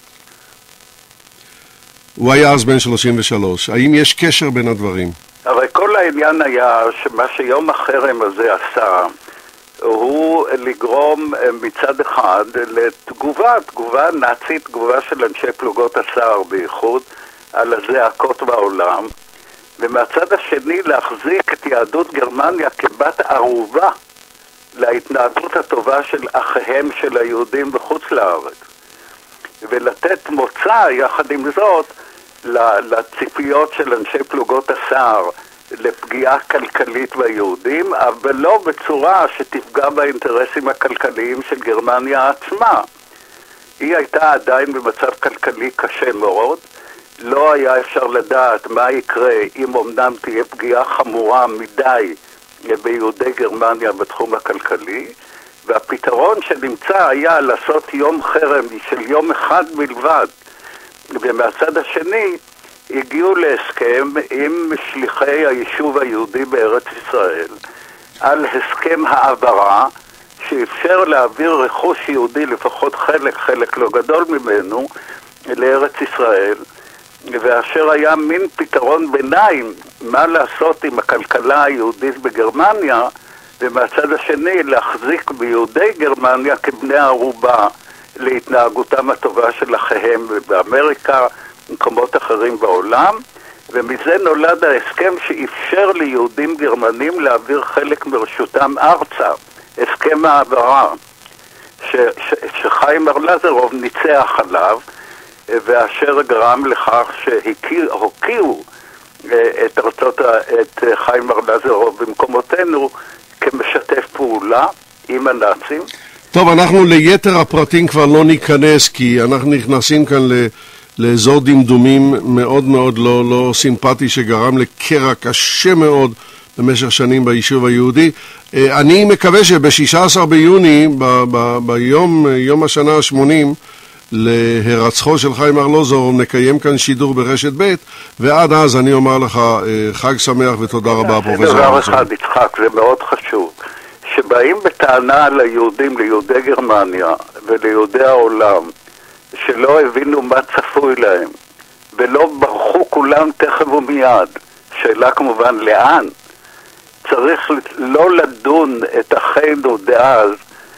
הוא היה אז בן 33. האם יש קשר בין הדברים? הרי כל העניין היה שמה שיום החרם הזה עשה, הוא לגרום מצד אחד לתגובה נאצית, תגובה של אנשי פלוגות הסער בייחוד, על הזעקות בעולם, ומהצד השני להחזיק את יהדות גרמניה כבת ערובה להתנהגות הטובה של אחיהם של היהודים בחוץ לארץ, ולתת מוצא יחד עם זאת לציפיות של אנשי פלוגות הסער לפגיעה כלכלית ביהודים, אבל לא בצורה שתפגע באינטרסים הכלכליים של גרמניה עצמה. היא הייתה עדיין במצב כלכלי קשה מאוד, לא היה אפשר לדעת מה יקרה אם אמנם תהיה פגיעה חמורה מדי ביהודי גרמניה בתחום הכלכלי, והפתרון שנמצא היה לעשות יום חרם של יום אחד בלבד. ומהצד השני הגיעו להסכם עם שליחי היישוב היהודי בארץ ישראל על הסכם העברה שאפשר להעביר רכוש יהודי, לפחות חלק לא גדול ממנו, לארץ ישראל, ואשר היה מין פתרון ביניים מה לעשות עם הכלכלה היהודית בגרמניה, ומהצד השני להחזיק ביהודי גרמניה כבני הערובה להתנהגותם הטובה של אחיהם באמריקה ומקומות אחרים בעולם, ומזה נולד ההסכם שאפשר ליהודים גרמנים להעביר חלק מרשותם ארצה, הסכם העברה שחיים ארלזרוב ניצח עליו, ואשר גרם לכך שהוקיעו את חיים ארלזרוב במקומותינו כמשתף פעולה עם הנאצים. טוב, אנחנו ליתר הפרטים כבר לא ניכנס, כי אנחנו נכנסים כאן לאזור דמדומים מאוד מאוד לא סימפטי, שגרם לקרע קשה מאוד במשך שנים ביישוב היהודי. אני מקווה שב-16 ביוני, ביום השנה ה-80 להירצחו של חיים ארלוזורוב, נקיים כאן שידור ברשת ב', ועד אז אני אומר לך חג שמח ותודה רבה, פרופסור. דבר אחד, יצחק, זה מאוד חשוב, שבאים בטענה ליהודים, ליהודי גרמניה וליהודי העולם, שלא הבינו מה צפוי להם, ולא ברחו כולם תכף ומיד. שאלה כמובן לאן? צריך לא לדון את אחינו דאז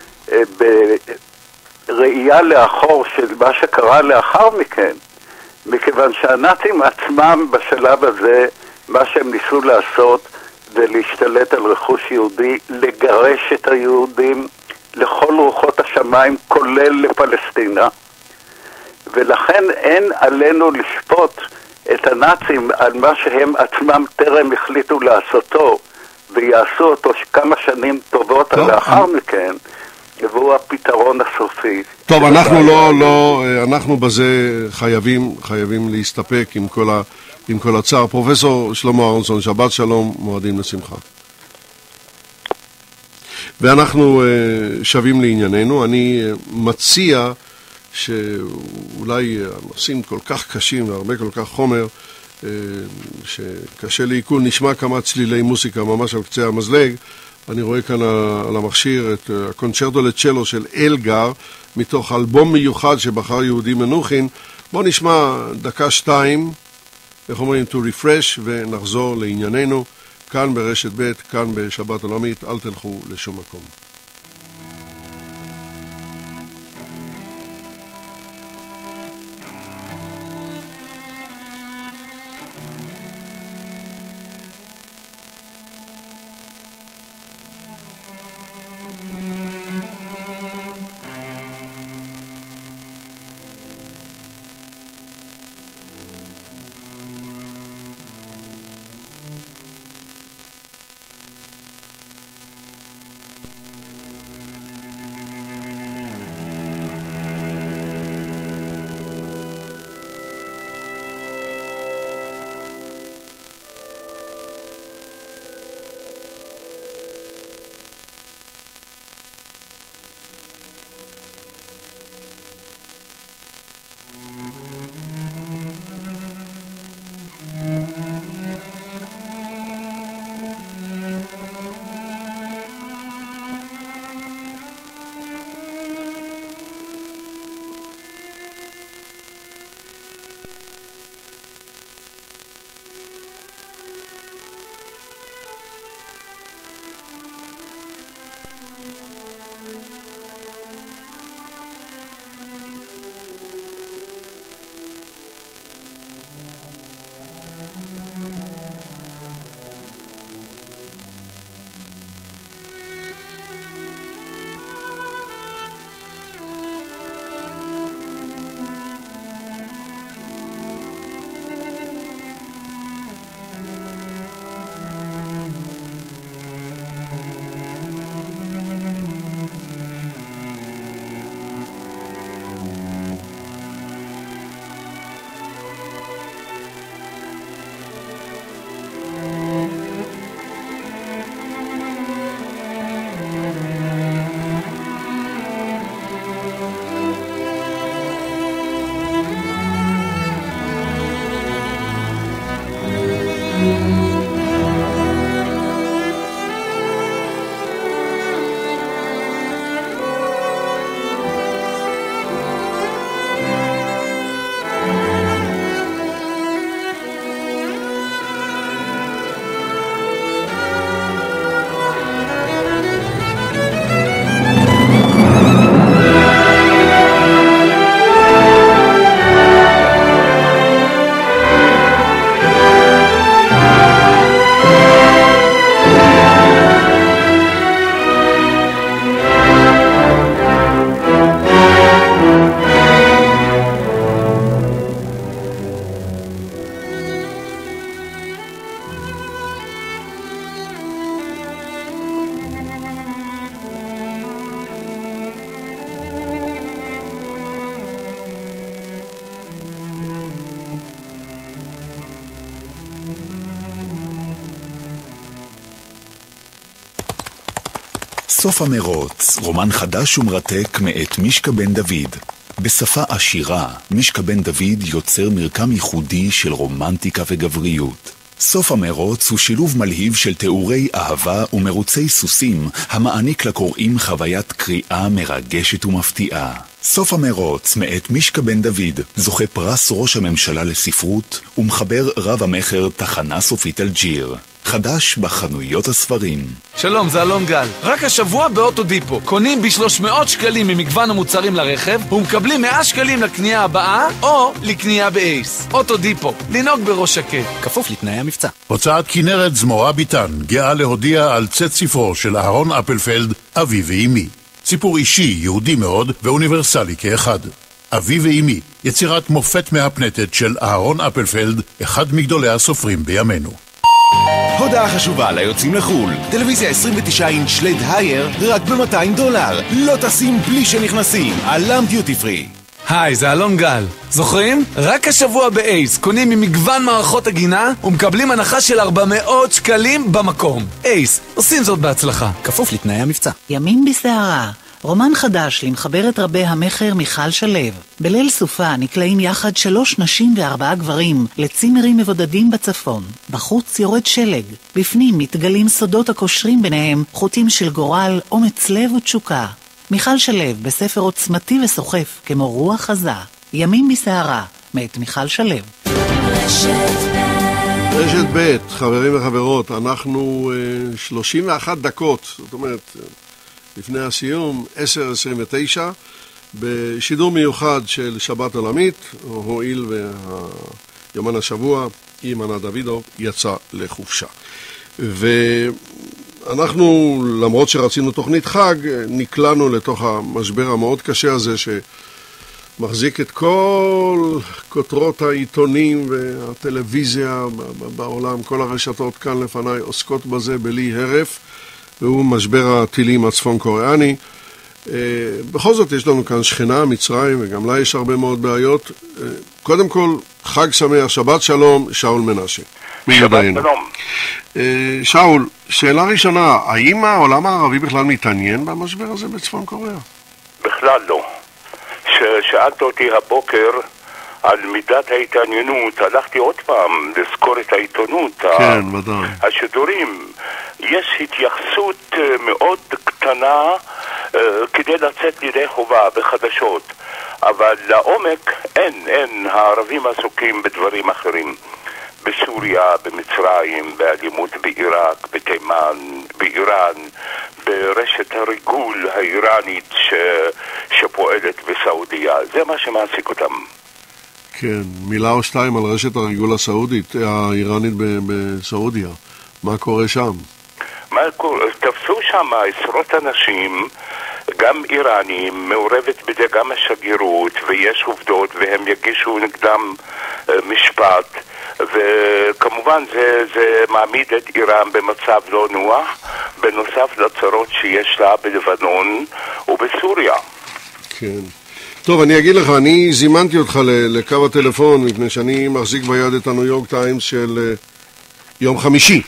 בראייה לאחור של מה שקרה לאחר מכן, מכיוון שהנאצים עצמם בשלב הזה, מה שהם ניסו לעשות זה להשתלט על רכוש יהודי, לגרש את היהודים לכל רוחות השמיים, כולל לפלסטינה, ולכן אין עלינו לשפוט את הנאצים על מה שהם עצמם טרם החליטו לעשותו, ויעשו אותו כמה שנים טובות לאחר מכן, והוא הפתרון הסופי. טוב, אנחנו בזה חייבים להסתפק עם כל הצער. פרופסור שלמה אהרונסון, שבת שלום, מועדים לשמחה. ואנחנו שווים לענייננו. אני מציע שאולי הנושאים כל כך קשים והרבה כל כך חומר שקשה לעיכול, נשמע כמה צלילי מוסיקה ממש על קצה המזלג. אני רואה כאן על המכשיר את הקונצ'רטו לצ'לו של אלגר, מתוך אלבום מיוחד שבחר יהודי מנוחין. בואו נשמע דקה-שתיים, איך אומרים, to refresh, ונחזור לענייננו, כאן ברשת ב', כאן בשבת עולמית. אל תלכו לשום מקום. סוף המרוץ, רומן חדש ומרתק מאת מישקה בן דוד. בשפה עשירה, מישקה בן דוד יוצר מרקם ייחודי של רומנטיקה וגבריות. סוף המרוץ הוא שילוב מלהיב של תיאורי אהבה ומרוצי סוסים, המעניק לקוראים חוויית קריאה מרגשת ומפתיעה. סוף המרוץ מאת מישקה בן דוד, זוכה פרס ראש הממשלה לספרות, ומחבר רב המחר תחנה סופית אלג'יר. חדש בחנויות הספרים. שלום, זה אלון גל. רק השבוע באוטודיפו. קונים ב-300 שקלים ממגוון המוצרים לרכב, ומקבלים 100 שקלים לקנייה הבאה, או לקנייה באייס. אוטודיפו, לנהוג בראש שקט. כפוף לתנאי המבצע. הוצאת כנרת זמורה ביטן גאה להודיע על צאת ספרו של אהרון אפלפלד, אבי ואימי. סיפור אישי, יהודי מאוד ואוניברסלי כאחד. אבי ואימי, יצירת מופת מהפנטת של אהרון אפלפלד, אחד מגדולי הסופרים בימינו. הודעה חשובה ליוצאים לחול. טלוויזיה 29 אינץ' לד הייר רק ב$200. לא טסים בלי שנכנסים. אלם דיוטי פרי. היי, זה אלון גל. זוכרים? רק השבוע באייס קונים ממגוון מערכות הגינה ומקבלים הנחה של 400 שקלים במקום. אייס, עושים זאת בהצלחה. כפוף לתנאי המבצע. ימים בסערה. רומן חדש למחברת רבי המחר מיכל שלו. בליל סופה נקלעים יחד 3 נשים ו4 גברים לצימרים מבודדים בצפון. בחוץ יורד שלג. בפנים מתגלים סודות הקושרים ביניהם, חוטים של גורל, אומץ לב ותשוקה. מיכל שלו בספר עוצמתי וסוחף כמו רוח עזה. ימים בסערה, מאת מיכל שלו. רשת ב', חברים וחברות, אנחנו 31 דקות, זאת אומרת לפני הסיום, 10:29, בשידור מיוחד של שבת עולמית, הועיל ויומן השבוע, אימנה דוידוב יצא לחופשה. ואנחנו, למרות שרצינו תוכנית חג, נקלענו לתוך המשבר המאוד קשה הזה שמחזיק את כל כותרות העיתונים והטלוויזיה בעולם, כל הרשתות כאן לפניי עוסקות בזה בלי הרף, והוא משבר הטילים הצפון קוריאני. בכל זאת יש לנו כאן שכנה, מצרים, וגם לה יש הרבה מאוד בעיות. קודם כל, חג שמח, שבת שלום, שאול מנשה. שבת שלום. שאול, שאלה ראשונה, האם העולם הערבי בכלל מתעניין במשבר הזה בצפון קוריאה? בכלל לא. ששאלת אותי הבוקר על מידת ההתעניינות, הלכתי עוד פעם לזכור את העיתונות, כן, ודאי. השידורים. יש התייחסות מאוד קטנה כדי לצאת לידי חובה בחדשות, אבל לעומק אין, הערבים עסוקים בדברים אחרים. בסוריה, במצרים, באלימות בעיראק, בתימן, באיראן, ברשת הריגול האיראנית שפועלת בסעודיה. זה מה שמעסיק אותם. כן, מילה או שתיים על רשת הריגול הסעודית, האיראנית בסעודיה. מה קורה שם? תפסו שם עשרות אנשים, גם איראנים, מעורבת בזה גם השגרירות, ויש עובדות, והם יגישו נגדם משפט, וכמובן זה מעמיד את איראן במצב לא נוח, בנוסף לצרות שיש לה בלבנון ובסוריה. כן. טוב, אני אגיד לך, אני זימנתי אותך לקו הטלפון, מפני שאני מחזיק ביד את הניו יורק טיימס של יום חמישי.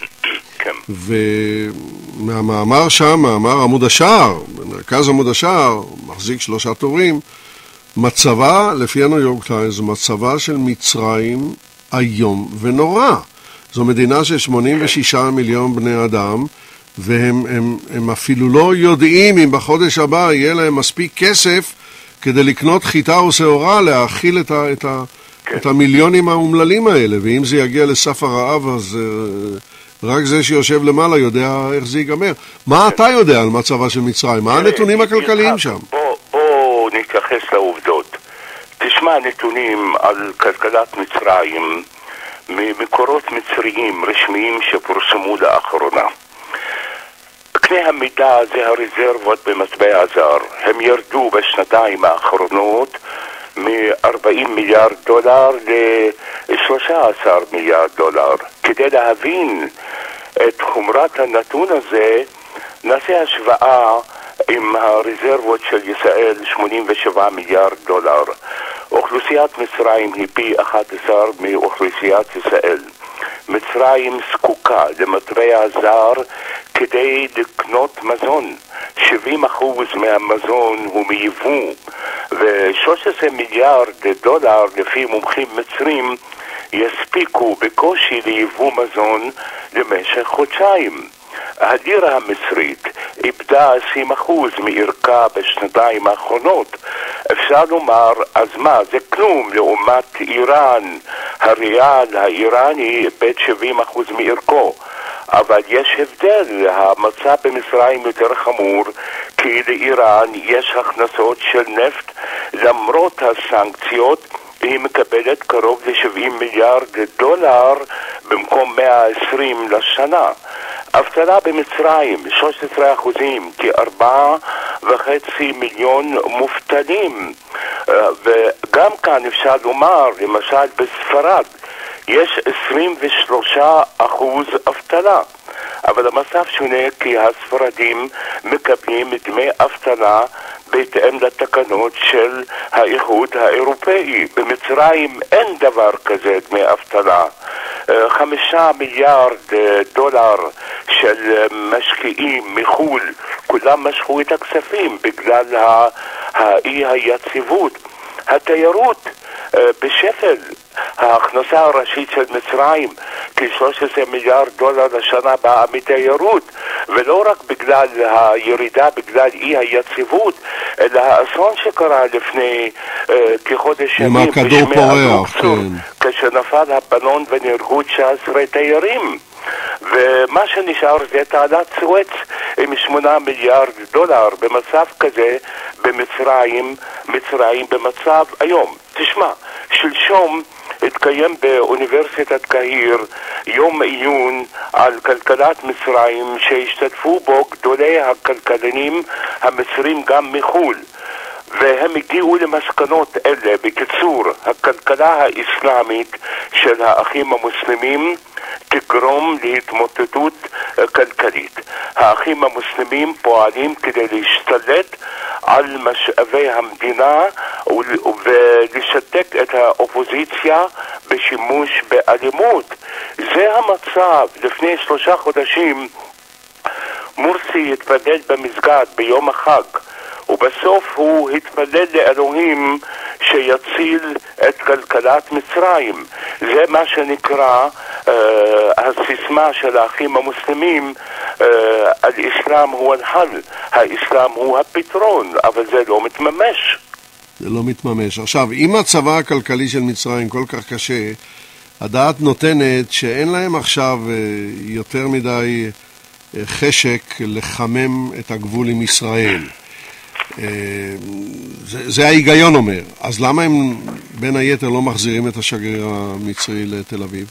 ומהמאמר שם, מאמר עמוד השער, במרכז עמוד השער, מחזיק 3 טורים, מצבה, לפי הניו יורק טיימס, מצבה של מצרים היום ונורא. זו מדינה של 86 מיליון בני אדם, והם אפילו לא יודעים אם בחודש הבא יהיה להם מספיק כסף כדי לקנות חיטה או שעורה, להאכיל את המיליונים האומללים האלה, ואם זה יגיע לסף הרעב, אז רק זה שיושב למעלה יודע איך זה ייגמר. מה אתה יודע על מצבה של מצרים? מה הנתונים הכלכליים שם? בוא נתייחס לעובדות. תשמע נתונים על כלכלת מצרים ממקורות מצריים רשמיים שפורסמו לאחרונה. קנה המידה זה הרזרבות במטבע זר. הם ירדו בשנתיים האחרונות מ$40 מיליארד ל$13 מיליארד. כדי להבין את חומרת הנתון הזה, נעשה השוואה עם הרזרבות של ישראל, $87 מיליארד. אוכלוסיית מצרים היא פי 11 מאוכלוסיית ישראל. מצרים זקוקה למטבע זר כדי לקנות מזון. 70% מהמזון הוא מיבוא, ו$13 מיליארד לפי מומחים מצרים יספיקו בקושי ליבוא מזון למשך חודשיים. הלירה המצרית איבדה 20% מערכה בשנתיים האחרונות. אפשר לומר, אז מה, זה כלום לעומת איראן. הריאל האיראני איבד 70% מערכו. אבל יש הבדל, המצב במצרים יותר חמור, כי לאיראן יש הכנסות של נפט למרות הסנקציות. היא מקבלת קרוב ל$70 מיליארד במקום 120 לשנה. אבטלה במצרים 13%, כ4.5 מיליון מובטלים. וגם כאן אפשר לומר, למשל בספרד, יש 23% אבטלה. אבל המצב שונה כי הספרדים מקבלים דמי אבטלה בהתאם לתקנות של האיחוד האירופאי. במצרים אין דבר כזה דמי אבטלה. 5 מיליארד דולר של משקיעים מחול, כולם משכו את הכספים בגלל האי היציבות. התיירות בשפל, ההכנסה הראשית של מצרים כ$13 מיליארד לשנה באה מתיירות, ולא רק בגלל הירידה, בגלל אי היציבות, אלא האסון שקרה לפני כחודש ימים בשמי הלוקסור, כשנפל הבלון ונהרגו 19 תיירים. ומה שנשאר זה תעלת סואץ עם $8 מיליארד. במצב כזה במצרים במצב היום. תשמע, שלשום התקיים באוניברסיטת קהיר יום עיון על כלכלת מצרים שהשתתפו בו גדולי הכלכלנים המצרים גם מחול, והם הגיעו למסקנות אלה. בקיצור, הכלכלה האסלאמית של האחים המוסלמים תגרום להתמוטטות כלכלית. האחים המוסלמים פועלים כדי להשתלט על משאבי המדינה ולשתק את האופוזיציה בשימוש באלימות. זה המצב. לפני 3 חודשים מורסי התפלל במסגד ביום החג, ובסוף הוא התפלל לאלוהים שיציל את כלכלת מצרים. זה מה שנקרא הסיסמה של האחים המוסלמים, האסלאם הוא הנהל, האסלאם הוא הפתרון, אבל זה לא מתממש. זה לא מתממש. עכשיו, אם הצבא הכלכלי של מצרים כל כך קשה, הדעת נותנת שאין להם עכשיו יותר מדי חשק לחמם את הגבול עם ישראל. זה ההיגיון אומר. אז למה הם בין היתר לא מחזירים את השגריר המצרי לתל אביב?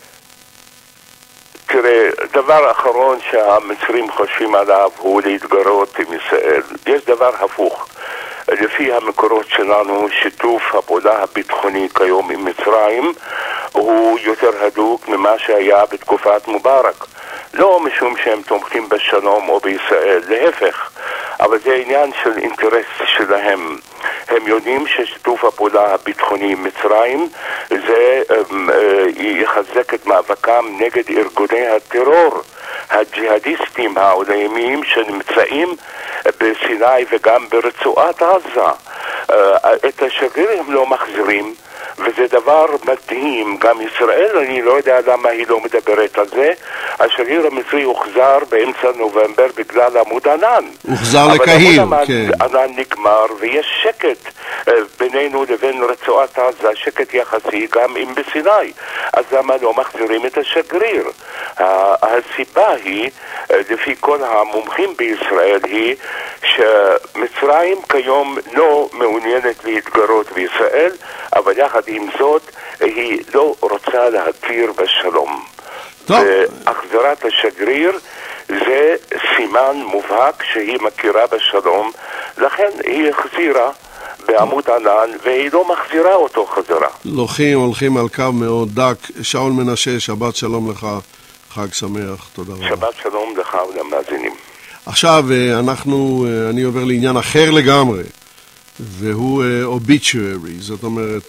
תראה, דבר אחרון שהמצרים חושבים עליו הוא להתגרות עם ישראל. יש דבר הפוך. לפי המקורות שלנו, שיתוף הפעולה הביטחוני כיום עם מצרים הוא יותר הדוק ממה שהיה בתקופת מובארק. לא משום שהם תומכים בשלום או בישראל, להפך, אבל זה עניין של אינטרס שלהם. הם יודעים ששיתוף הפעולה הביטחוני עם מצרים זה יחזק את מאבקם נגד ארגוני הטרור הג'יהאדיסטים העולמיים שנמצאים בסיני וגם ברצועת עזה. את השגריר הם לא מחזירים, וזה דבר מדהים. גם ישראל, אני לא יודע למה היא לא מדברת על זה. השגריר המצרי הוחזר באמצע נובמבר בגלל עמוד ענן. הוחזר לקהיר, כן. אבל ענן נגמר ויש שקט בינינו לבין רצועת עזה, שקט יחסי גם עם בסיני. אז למה לא מחזירים את השגריר? הסיבה היא, לפי כל המומחים בישראל, היא שמצרים כיום לא מעוניינת להתגרות בישראל, אבל יחד עם זאת היא לא רוצה להכיר בשלום. והחזרת השגריר זה סימן מובהק שהיא מכירה בשלום, לכן היא החזירה בעמוד ענן והיא לא מחזירה אותו חזרה. הולכים על קו מאוד דק. שאול מנשה, שבת שלום לך, חג שמח, תודה רבה. שבת שלום לך ולמאזינים. עכשיו אני עובר לעניין אחר לגמרי, והוא obituary, זאת אומרת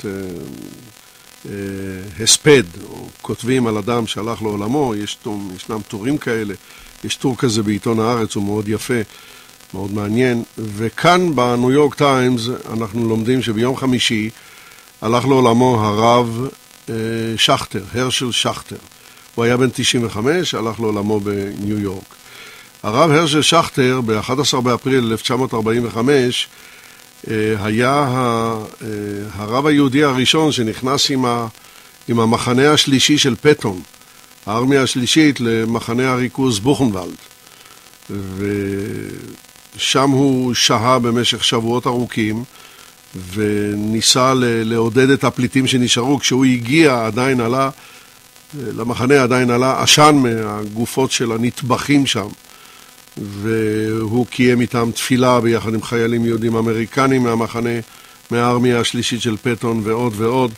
הספד, או כותבים על אדם שהלך לעולמו. ישנם תורים כאלה יש טור כזה בעיתון הארץ, הוא מאוד יפה, מאוד מעניין, וכאן בניו יורק טיימס אנחנו לומדים שביום חמישי הלך לעולמו הרב שכטר, הרשל שכטר. הוא היה בן 95, הלך לעולמו בניו יורק. הרב הרשל שכטר ב-11 באפריל 1945 היה הרב היהודי הראשון שנכנס עם המחנה השלישי של פטון, הארמיה השלישית, למחנה הריכוז בוכנוולד. ושם הוא שהה במשך שבועות ארוכים, וניסה לעודד את הפליטים שנשארו. כשהוא הגיע עדיין עלה, למחנה עדיין עלה עשן מהגופות של הנטבחים שם, והוא קיים איתם תפילה ביחד עם חיילים יהודים אמריקנים מהמחנה, מהארמיה השלישית של פטון ועוד ועוד.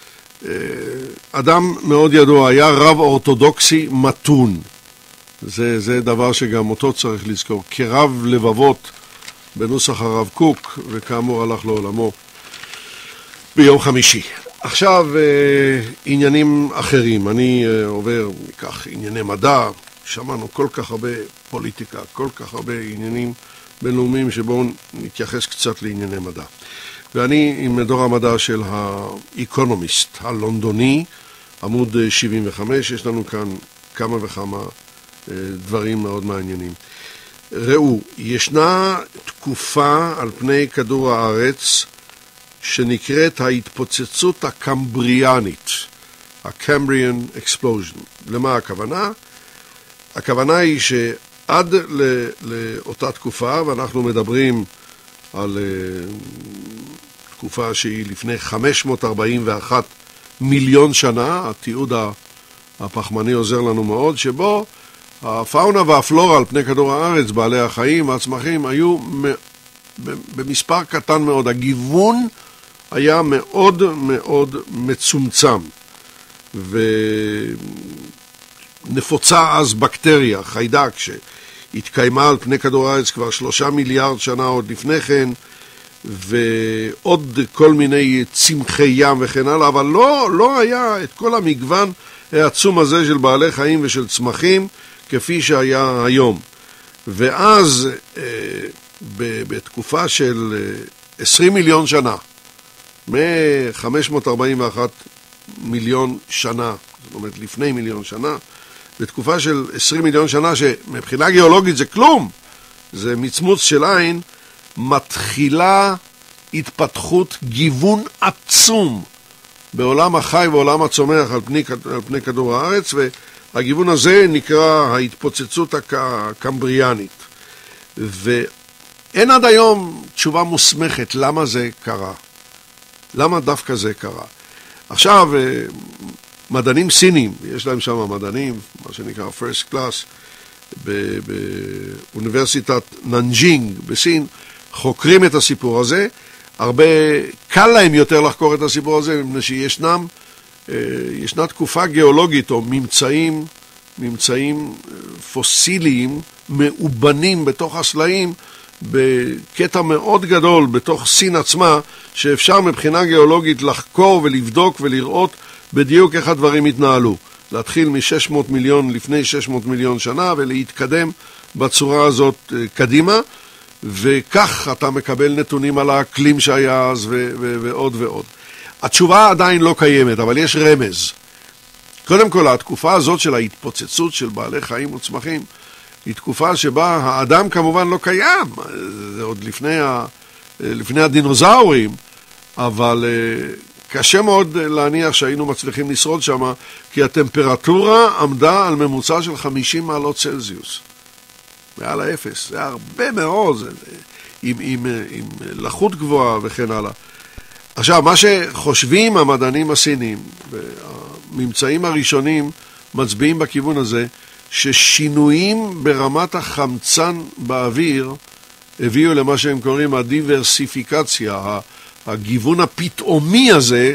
אדם מאוד ידוע, היה רב אורתודוקסי מתון. זה דבר שגם אותו צריך לזכור, כרב לבבות בנוסח הרב קוק, וכאמור הלך לעולמו ביום חמישי. עכשיו עניינים אחרים, אני עובר מכך ענייני מדע, שמענו כל כך הרבה פוליטיקה, כל כך הרבה עניינים בינלאומיים, שבואו נתייחס קצת לענייני מדע. ואני עם דור המדע של האקונומיסט הלונדוני, עמוד 75, יש לנו כאן כמה וכמה דברים מאוד מעניינים. ראו, ישנה תקופה על פני כדור הארץ שנקראת ההתפוצצות הקמבריאנית, ה-Cambrian Explosion. למה הכוונה? הכוונה היא שעד לאותה תקופה, ואנחנו מדברים על תקופה שהיא לפני 541 מיליון שנה, התיעוד הפחמני עוזר לנו מאוד, שבו הפאונה והפלורה על פני כדור הארץ, בעלי החיים והצמחים, היו במספר קטן מאוד. הגיוון היה מאוד מאוד מצומצם, ונפוצה אז בקטריה, חיידק, שהתקיימה על פני כדור הארץ כבר 3 מיליארד שנה עוד לפני כן, ועוד כל מיני צמחי ים וכן הלאה, אבל לא היה את כל המגוון העצום הזה של בעלי חיים ושל צמחים כפי שהיה היום. ואז בתקופה של 20 מיליון שנה, מ-541 מיליון שנה, זאת אומרת לפני מיליון שנה, בתקופה של 20 מיליון שנה, שמבחינה גיאולוגית זה כלום, זה מצמוץ של עין, מתחילה התפתחות גיוון עצום בעולם החי ועולם הצומח על פני כדור הארץ, והגיוון הזה נקרא ההתפוצצות הקמבריאנית. ואין עד היום תשובה מוסמכת למה זה קרה, למה דווקא זה קרה. עכשיו, מדענים סינים, יש להם שם מדענים, מה שנקרא first class, באוניברסיטת ננג'ינג בסין, חוקרים את הסיפור הזה. הרבה קל להם יותר לחקור את הסיפור הזה, מפני שישנה תקופה גיאולוגית או ממצאים פוסיליים מאובנים בתוך הסלעים, בקטע מאוד גדול בתוך סין עצמה, שאפשר מבחינה גיאולוגית לחקור ולבדוק ולראות בדיוק איך הדברים התנהלו. להתחיל מ-600 מיליון, לפני 600 מיליון שנה, ולהתקדם בצורה הזאת קדימה, וכך אתה מקבל נתונים על האקלים שהיה אז ועוד ועוד. התשובה עדיין לא קיימת, אבל יש רמז. קודם כל, התקופה הזאת של ההתפוצצות של בעלי חיים וצמחים, היא תקופה שבה האדם כמובן לא קיים, זה עוד לפני הדינוזאורים, אבל קשה מאוד להניח שהיינו מצליחים לשרוד שם, כי הטמפרטורה עמדה על ממוצע של 50 מעלות צלזיוס. מעל האפס, זה הרבה מאוד, עם לחות גבוהה וכן הלאה. עכשיו, מה שחושבים המדענים הסינים, והממצאים הראשונים מצביעים בכיוון הזה, ששינויים ברמת החמצן באוויר הביאו למה שהם קוראים הדיברסיפיקציה, הגיוון הפתאומי הזה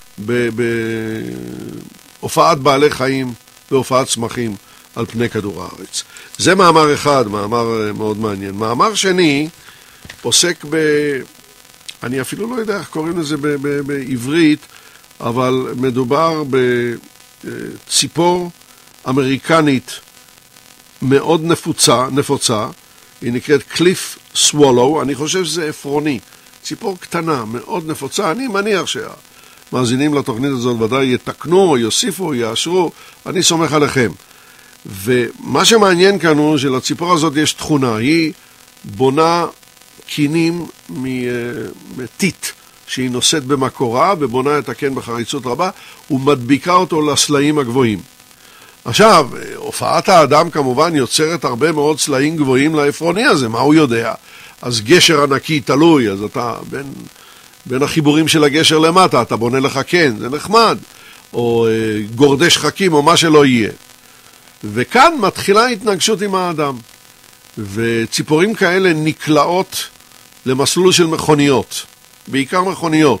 בהופעת בעלי חיים והופעת צמחים על פני כדור הארץ. זה מאמר אחד, מאמר מאוד מעניין. מאמר שני עוסק אני אפילו לא יודע איך קוראים לזה בעברית, אבל מדובר בציפור אמריקנית מאוד נפוצה, היא נקראת קליף סוולו, אני חושב שזה עפרוני, ציפור קטנה, מאוד נפוצה, אני מניח שהמאזינים לתוכנית הזאת ודאי יתקנו, יוסיפו, יאשרו, אני סומך עליכם. ומה שמעניין כאן הוא שלציפור הזאת יש תכונה, היא בונה קינים מטיט שהיא נושאת במקורה ובונה את הקן בחריצות רבה ומדביקה אותו לסלעים הגבוהים. עכשיו, הופעת האדם כמובן יוצרת הרבה מאוד סלעים גבוהים לעפרוני הזה, מה הוא יודע? אז גשר ענקי תלוי, אז אתה בין החיבורים של הגשר למטה, אתה בונה לך קן, זה נחמד, או גורדי שחקים או מה שלא יהיה. וכאן מתחילה התנגשות עם האדם, וציפורים כאלה נקלעות למסלול של מכוניות, בעיקר מכוניות,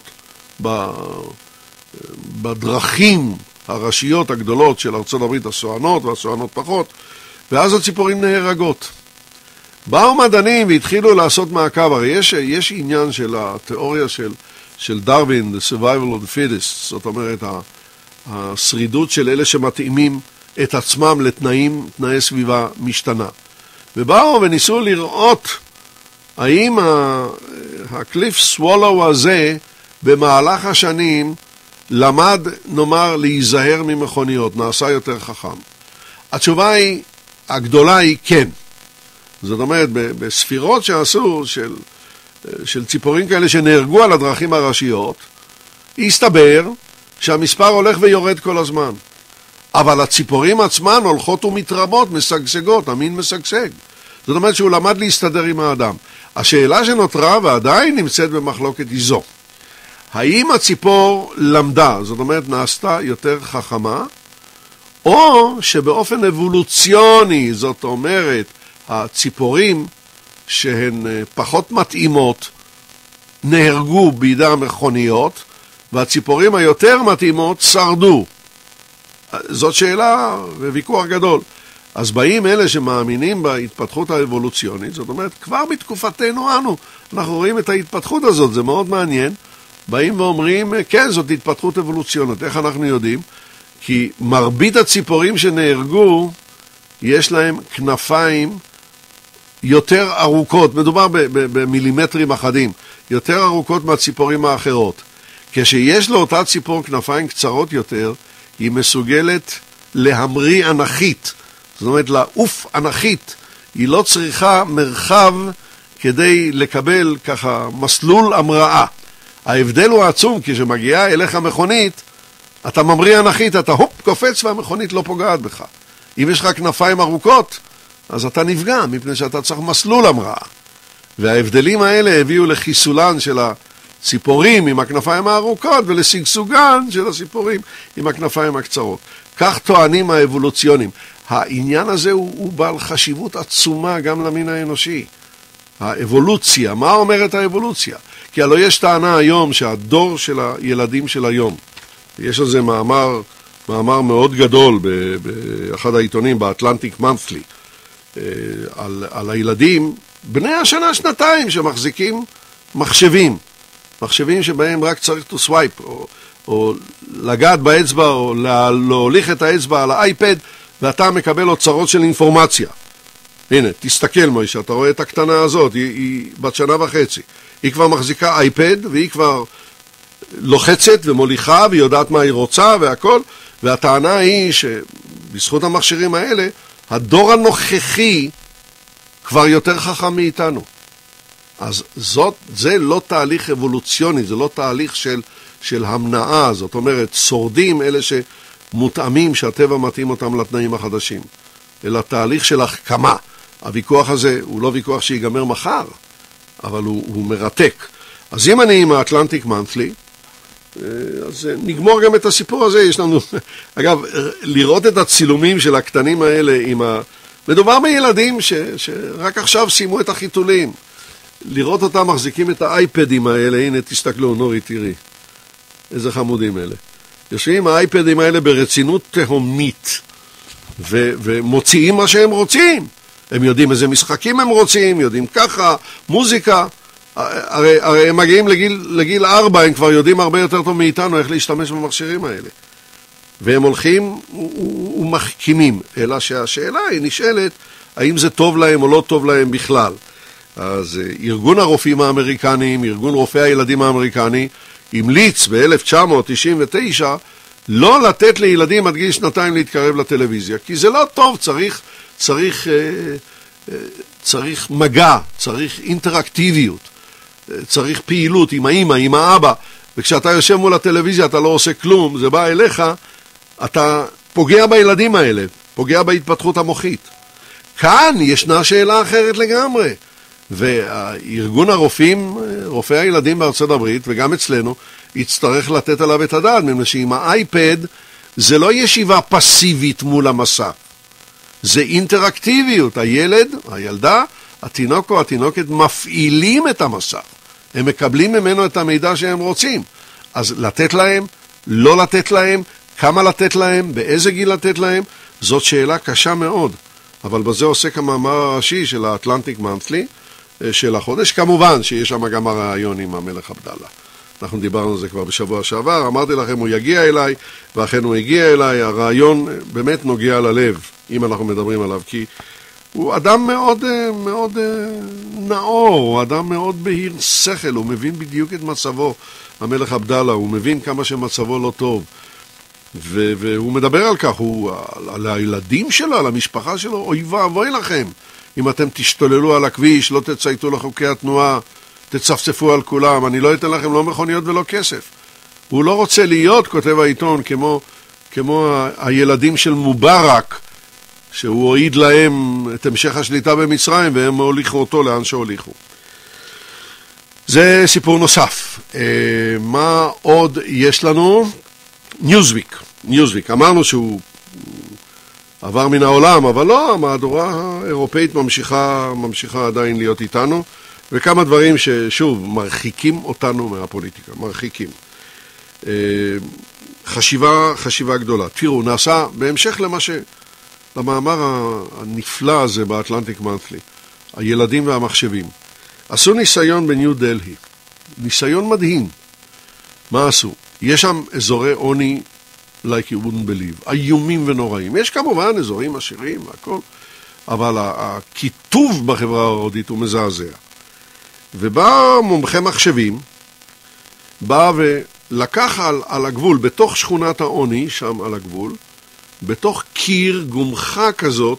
בדרכים הראשיות הגדולות של ארצות הברית, הסואנות והסואנות פחות, ואז הציפורים נהרגות. באו מדענים והתחילו לעשות מעקב, הרי יש עניין של התיאוריה של דרווין, the survival of the fittest, זאת אומרת, השרידות של אלה שמתאימים את עצמם לתנאי סביבה משתנה. ובאו וניסו לראות האם הקליף סוולו הזה במהלך השנים למד, נאמר, להיזהר ממכוניות, נעשה יותר חכם. התשובה הגדולה היא כן. זאת אומרת, בספירות שעשו של ציפורים כאלה שנהרגו על הדרכים הראשיות, הסתבר שהמספר הולך ויורד כל הזמן. אבל הציפורים עצמן הולכות ומתרבות, משגשגות, המין משגשג. זאת אומרת שהוא למד להסתדר עם האדם. השאלה שנותרה ועדיין נמצאת במחלוקת היא זו. האם הציפור למדה, זאת אומרת נעשתה יותר חכמה, או שבאופן אבולוציוני, זאת אומרת, הציפורים שהן פחות מתאימות נהרגו בידי המכוניות, והציפורים היותר מתאימות שרדו. זאת שאלה וויכוח גדול. אז באים אלה שמאמינים בהתפתחות האבולוציונית, זאת אומרת, כבר בתקופתנו אנחנו רואים את ההתפתחות הזאת, זה מאוד מעניין. באים ואומרים, כן, זאת התפתחות אבולוציונית. איך אנחנו יודעים? כי מרבית הציפורים שנהרגו, יש להם כנפיים יותר ארוכות, מדובר במילימטרים אחדים, יותר ארוכות מהציפורים האחרות. כשיש לאותה ציפור כנפיים קצרות יותר, היא מסוגלת להמריא אנכית, זאת אומרת לעוף אנכית, היא לא צריכה מרחב כדי לקבל ככה מסלול המראה. ההבדל הוא עצום, כשמגיעה אליך מכונית, אתה ממריא אנכית, אתה קופץ והמכונית לא פוגעת בך. אם יש לך כנפיים ארוכות, אז אתה נפגע, מפני שאתה צריך מסלול המראה. וההבדלים האלה הביאו לחיסולן של הציפורים עם הכנפיים הארוכות, ולשגשוגן של הציפורים עם הכנפיים הקצרות. כך טוענים האבולוציונים. העניין הזה הוא בעל חשיבות עצומה גם למין האנושי. האבולוציה, מה אומרת האבולוציה? כי הלוא יש טענה היום שהדור של הילדים של היום, יש על זה מאמר מאוד גדול באחד העיתונים, באטלנטיק מנת'לי, על הילדים בני השנה שנתיים שמחזיקים מחשבים שבהם רק צריך to swipe, או לגעת באצבע, או להוליך את האצבע על האייפד, ואתה מקבל אוצרות של אינפורמציה. הנה, תסתכל מוישה, אתה רואה את הקטנה הזאת, היא בת שנה וחצי. היא כבר מחזיקה אייפד, והיא כבר לוחצת ומוליכה, והיא יודעת מה היא רוצה והכל, והטענה היא שבזכות המכשירים האלה, הדור הנוכחי כבר יותר חכם מאיתנו. אז זה לא תהליך אבולוציוני, זה לא תהליך של המנעה, זאת אומרת, שורדים אלה שמותאמים, שהטבע מתאים אותם לתנאים החדשים, אלא תהליך של החכמה. הוויכוח הזה הוא לא ויכוח שיגמר מחר, אבל הוא מרתק. אז אם אני עם האטלנטיק מנת'לי, אז נגמור גם את הסיפור הזה. יש לנו, אגב, לראות את הצילומים של הקטנים האלה מדובר בילדים שרק עכשיו סיימו את החיתולים. לראות אותם מחזיקים את האייפדים האלה, הנה תסתכלו, נורי, תראי. איזה חמודים אלה. יושבים האייפדים האלה ברצינות תהומית, ומוציאים מה שהם רוצים. הם יודעים איזה משחקים הם רוצים, יודעים ככה, מוזיקה. הרי הם מגיעים לגיל 4, הם כבר יודעים הרבה יותר טוב מאיתנו איך להשתמש במכשירים האלה. והם הולכים ומחכימים, אלא שהשאלה היא נשאלת, האם זה טוב להם או לא טוב להם בכלל. אז ארגון הרופאים האמריקניים, ארגון רופאי הילדים האמריקני, המליץ ב-1999 לא לתת לילדים עד גיל 2 להתקרב לטלוויזיה, כי זה לא טוב, צריך מגע, צריך אינטראקטיביות, צריך פעילות עם האמא, עם האבא, וכשאתה יושב מול הטלוויזיה אתה לא עושה כלום, זה בא אליך, אתה פוגע בילדים האלה, פוגע בהתפתחות המוחית. כאן ישנה שאלה אחרת לגמרי, והארגון הרופאים, רופאי הילדים בארצות הברית, וגם אצלנו, יצטרך לתת עליו את הדעת, מפני שעם האייפד זה לא ישיבה פסיבית מול המסך, זה אינטראקטיביות. הילד, הילדה, התינוק או התינוקת מפעילים את המסך, הם מקבלים ממנו את המידע שהם רוצים. אז לתת להם, לא לתת להם, כמה לתת להם, באיזה גיל לתת להם, זאת שאלה קשה מאוד. אבל בזה עוסק המאמר הראשי של האטלנטיק מנת'לי של החודש. כמובן שיש שם גם הרעיון עם המלך עבדאללה. אנחנו דיברנו על זה כבר בשבוע שעבר, אמרתי לכם הוא יגיע אליי, ואכן הוא הגיע אליי. הרעיון באמת נוגע ללב, אם אנחנו מדברים עליו, כי הוא אדם מאוד, מאוד נאור, הוא אדם מאוד בהיר שכל, הוא מבין בדיוק את מצבו, המלך עבדאללה, הוא מבין כמה שמצבו לא טוב. והוא מדבר על כך, על הילדים שלו, על המשפחה שלו, אוי ואבוי לכם, אם אתם תשתוללו על הכביש, לא תצייתו לחוקי התנועה, תצפצפו על כולם, אני לא אתן לכם לא מכוניות ולא כסף. הוא לא רוצה להיות, כותב העיתון, כמו הילדים של מובארק, שהוא הועיד להם את המשך השליטה במצרים, והם הוליכו אותו לאן שהוליכו. זה סיפור נוסף. מה עוד יש לנו? ניוזוויק. אמרנו שהוא עבר מן העולם, אבל לא, המהדורה האירופאית ממשיכה עדיין להיות איתנו, וכמה דברים ששוב מרחיקים אותנו מהפוליטיקה, מרחיקים. חשיבה גדולה. תראו, נעשה בהמשך למאמר הנפלא הזה באטלנטיק מנת'לי, הילדים והמחשבים. עשו ניסיון בניו דלהי, ניסיון מדהים. מה עשו? יש שם אזורי עוני like you wouldn't believe, איומים ונוראים. יש כמובן אזורים עשירים והכל, אבל הכיתוב בחברה ההודית הוא מזעזע. ובא מומחה מחשבים, בא ולקח על הגבול, בתוך שכונת העוני, שם על הגבול, בתוך קיר גומחה כזאת,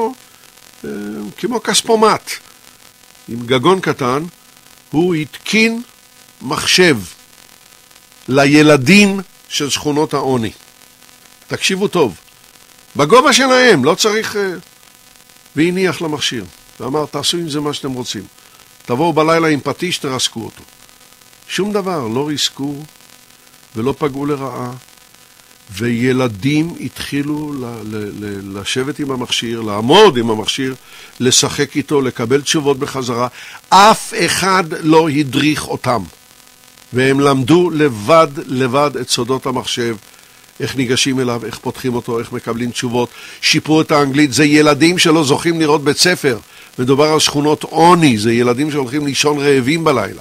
כמו כספומט, עם גגון קטן, הוא התקין מחשב לילדים של שכונות העוני. תקשיבו טוב, בגובה שלהם, לא צריך, והניח למכשיר, ואמר, תעשו עם זה מה שאתם רוצים. תבואו בלילה עם פטיש, תרסקו אותו. שום דבר, לא ריסקו ולא פגעו לרעה, וילדים התחילו לשבת עם המכשיר, לעמוד עם המכשיר, לשחק איתו, לקבל תשובות בחזרה. אף אחד לא הדריך אותם. והם למדו לבד את סודות המחשב, איך ניגשים אליו, איך פותחים אותו, איך מקבלים תשובות, שיפרו את האנגלית. זה ילדים שלא זוכים לראות בית ספר. מדובר על שכונות עוני, זה ילדים שהולכים לישון רעבים בלילה.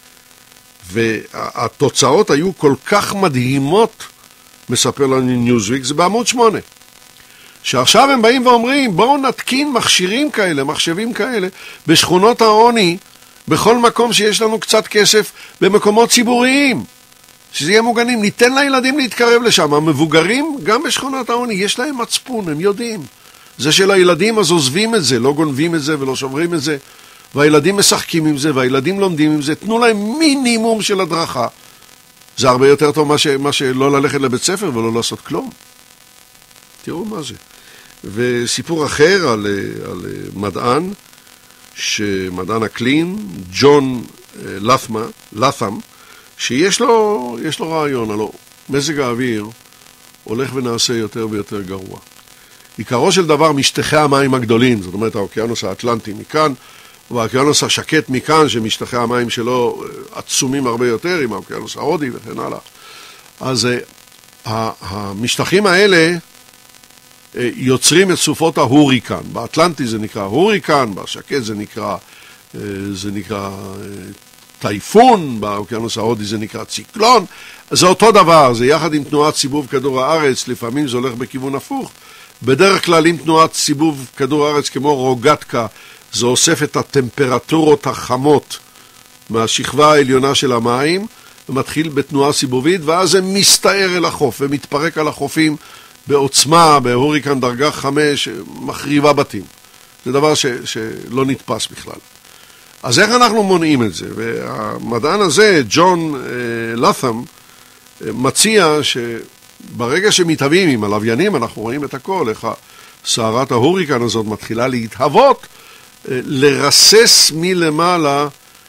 והתוצאות היו כל כך מדהימות, מספר לנו ניוזוויק, זה בעמוד 8. שעכשיו הם באים ואומרים, בואו נתקין מחשבים כאלה, בשכונות העוני, בכל מקום שיש לנו קצת כסף, במקומות ציבוריים, שזה יהיה מוגנים, ניתן לילדים להתקרב לשם. המבוגרים, גם בשכונות העוני, יש להם מצפון, הם יודעים. זה של הילדים, אז עוזבים את זה, לא גונבים את זה ולא שוברים את זה, והילדים משחקים עם זה, והילדים לומדים עם זה. תנו להם מינימום של הדרכה. זה הרבה יותר טוב מה שלא ללכת לבית ספר ולא לעשות כלום. תראו מה זה. וסיפור אחר על מדען, מדען אקלים, ג'ון לת'ם, שיש לו רעיון, הלוא מזג האוויר הולך ונעשה יותר ויותר גרוע. עיקרו של דבר משטחי המים הגדולים, זאת אומרת האוקיינוס האטלנטי מכאן, והאוקיינוס השקט מכאן, שמשטחי המים שלו עצומים הרבה יותר, עם האוקיינוס ההודי וכן הלאה. אז המשטחים האלה יוצרים את סופות ההוריקן. באטלנטי זה נקרא הוריקן, בשקט זה נקרא טייפון, באוקיינוס ההודי זה נקרא ציקלון, זה אותו דבר, זה יחד עם תנועת סיבוב כדור הארץ, לפעמים זה הולך בכיוון הפוך, בדרך כלל עם תנועת סיבוב כדור הארץ כמו רוגטקה, זה אוסף את הטמפרטורות החמות מהשכבה העליונה של המים, ומתחיל בתנועה סיבובית, ואז זה מסתער אל החוף, ומתפרק על החופים בעוצמה, בהוריקן דרגה 5, מחריבה בתים. זה דבר שלא נתפס בכלל. אז איך אנחנו מונעים את זה? והמדען הזה, ג'ון לת'ם, מציע שברגע שמתהווים עם הלוויינים, אנחנו רואים את הכל, איך סערת ההוריקן הזאת מתחילה להתהוות, לרסס מלמעלה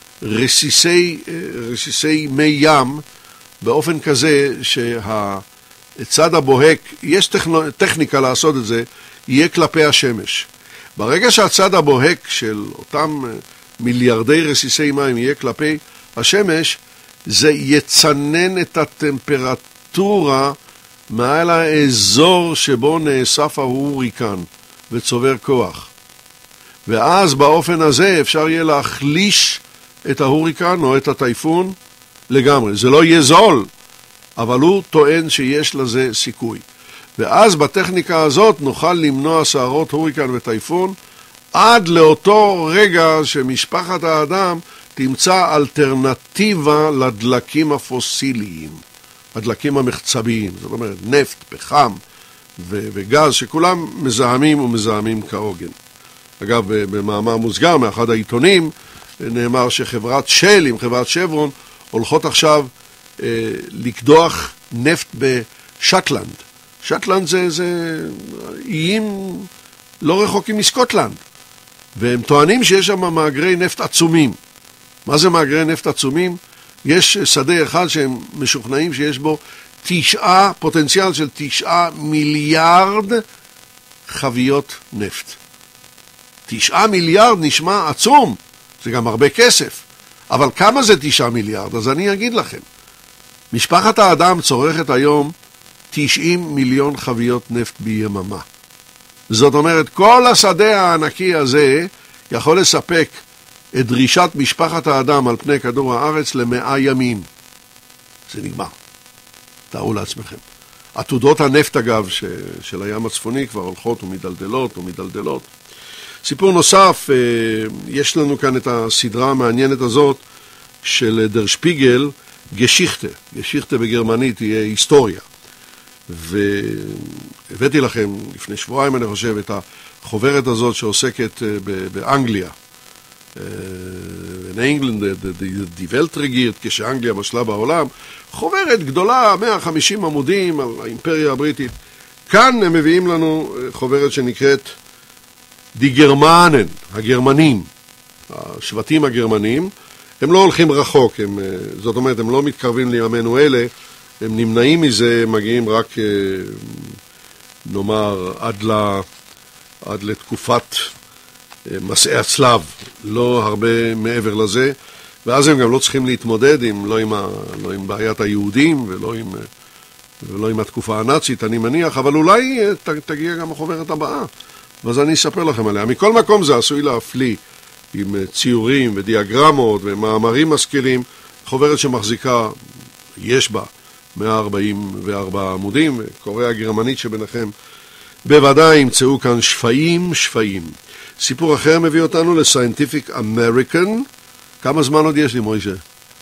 רסיסי מי ים, באופן כזה שהצד הבוהק, יש טכניקה לעשות את זה, יהיה כלפי השמש. ברגע שהצד הבוהק של אותם מיליארדי רסיסי מים יהיה כלפי השמש, זה יצנן את הטמפרטורה מעל האזור שבו נאסף ההוריקן וצובר כוח. ואז באופן הזה אפשר יהיה להחליש את ההוריקן או את הטייפון לגמרי. זה לא יהיה זול, אבל הוא טוען שיש לזה סיכוי. ואז בטכניקה הזאת נוכל למנוע סערות הוריקן וטייפון עד לאותו רגע שמשפחת האדם תמצא אלטרנטיבה לדלקים הפוסיליים, הדלקים המחצביים, זאת אומרת נפט, פחם וגז, שכולם מזהמים ומזהמים כהוגן. אגב, במאמר מוסגר מאחד העיתונים נאמר שחברת של עם חברת שברון הולכות עכשיו לקדוח נפט בשטלנד. שטלנד זה איים לא רחוקים מסקוטלנד, והם טוענים שיש שם מאגרי נפט עצומים. מה זה מאגרי נפט עצומים? יש שדה אחד שהם משוכנעים שיש בו פוטנציאל של 9 מיליארד חביות נפט. 9 מיליארד נשמע עצום, זה גם הרבה כסף, אבל כמה זה 9 מיליארד? אז אני אגיד לכם. משפחת האדם צורכת היום 90 מיליון חביות נפט ביממה. זאת אומרת, כל השדה הענקי הזה יכול לספק את דרישת משפחת האדם על פני כדור הארץ ל100 ימים. זה נגמר. תארו לעצמכם. עתודות הנפט, אגב, של הים הצפוני כבר הולכות ומדלדלות. סיפור נוסף, יש לנו כאן את הסדרה המעניינת הזאת של דר שפיגל, גשיכטה. גשיכטה בגרמנית היא היסטוריה. והבאתי לכם לפני שבועיים, אני חושב, את החוברת הזאת שעוסקת באנגליה. באנגלנד, די ולטרגירט, כשאנגליה בשלה בעולם, חוברת גדולה, 150 עמודים על האימפריה הבריטית. כאן הם מביאים לנו חוברת שנקראת די גרמנן, הגרמנים, השבטים הגרמנים. הם לא הולכים רחוק, זאת אומרת, הם לא מתקרבים לימינו אלה, הם נמנעים מזה, מגיעים רק, נאמר, עד לתקופת מסעי הצלב, לא הרבה מעבר לזה, ואז הם גם לא צריכים להתמודד לא עם בעיית היהודים ולא עם התקופה הנאצית, אני מניח, אבל אולי תגיע גם החוברת הבאה, ואז אני אספר לכם עליה. מכל מקום זה עשוי להפליא, עם ציורים ודיאגרמות ומאמרים משכילים, חוברת שמחזיקה, יש בה 144 עמודים, וקוראי הגרמנית שביניכם בוודאי ימצאו כאן שפעים. סיפור אחר מביא אותנו ל-Scientific American. כמה זמן עוד יש לי, מוישה?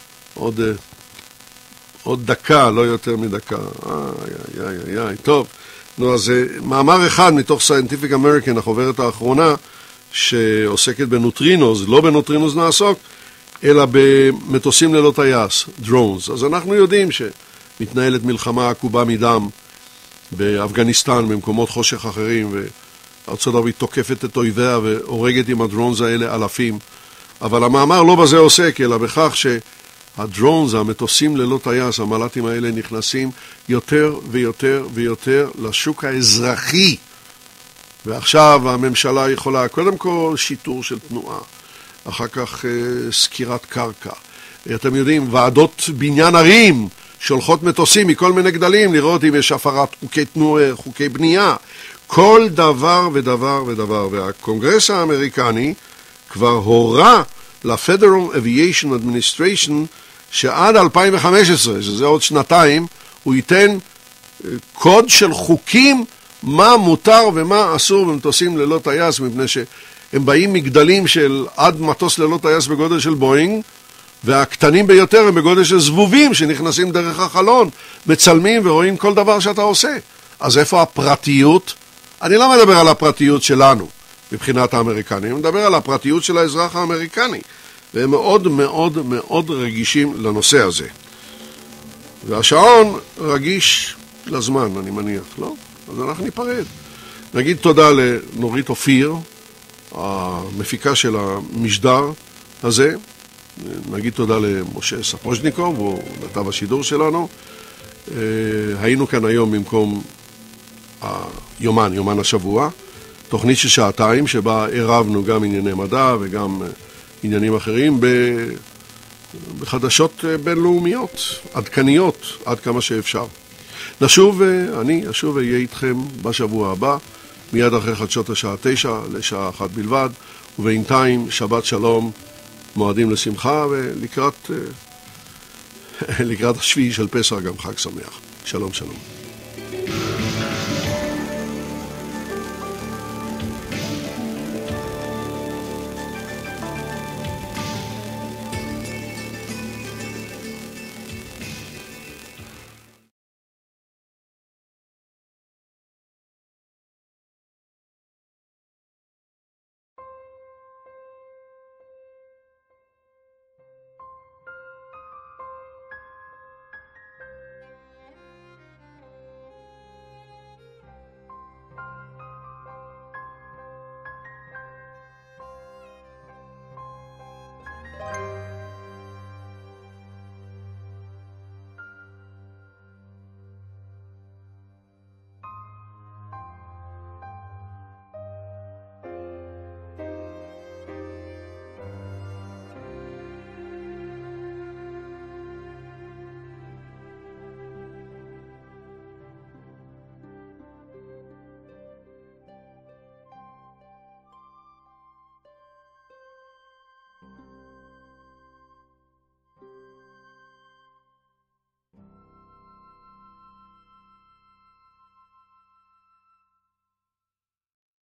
עוד דקה, לא יותר מדקה. טוב. נו, אז מאמר אחד מתוך Scientific American, החוברת האחרונה, שעוסקת בנוטרינוז, לא בנוטרינוז נעסוק, אלא במטוסים ללא טייס, drones. אז אנחנו יודעים שמתנהלת מלחמה עקובה מדם באפגניסטן, במקומות חושך אחרים, וארצות הברית תוקפת את אויביה והורגת עם הדרונס האלה אלפים. אבל המאמר לא בזה עוסק, אלא בכך שהדרונס, המטוסים ללא טייס, המל"טים האלה נכנסים יותר ויותר ויותר לשוק האזרחי. ועכשיו הממשלה יכולה, קודם כל, שיטור של תנועה, אחר כך סקירת קרקע. אתם יודעים, ועדות בניין ערים שולחות מטוסים מכל מיני גדלים לראות אם יש הפרת חוקי בנייה. כל דבר ודבר ודבר. והקונגרס האמריקני כבר הורה ל-Federal Aviation Administration, שעד 2015, שזה עוד שנתיים, הוא ייתן קוד של חוקים מה מותר ומה אסור במטוסים ללא טייס, מפני שהם באים מגדלים של עד מטוס ללא טייס בגודל של בואינג, והקטנים ביותר הם בגודל של זבובים שנכנסים דרך החלון, מצלמים ורואים כל דבר שאתה עושה. אז איפה הפרטיות? אני לא מדבר על הפרטיות שלנו מבחינת האמריקנים, אני מדבר על הפרטיות של האזרח האמריקני, והם מאוד מאוד מאוד רגישים לנושא הזה. והשעון רגיש לזמן, אני מניח, לא? אז אנחנו ניפרד. נגיד תודה לנורית אופיר, המפיקה של המשדר הזה. נגיד תודה למשה ספוז'ניקוב, הוא נתב השידור שלנו. היינו כאן היום במקום יומן השבוע, תוכנית של שעתיים שבה ערבנו גם ענייני מדע וגם עניינים אחרים בחדשות בינלאומיות, עדכניות, עד כמה שאפשר. אני אשוב ואהיה איתכם בשבוע הבא, מיד אחרי חדשות השעה 9 לשעה 1 בלבד, ובינתיים שבת שלום, מועדים לשמחה, ולקראת השביעי של פסח גם חג שמח. שלום שלום.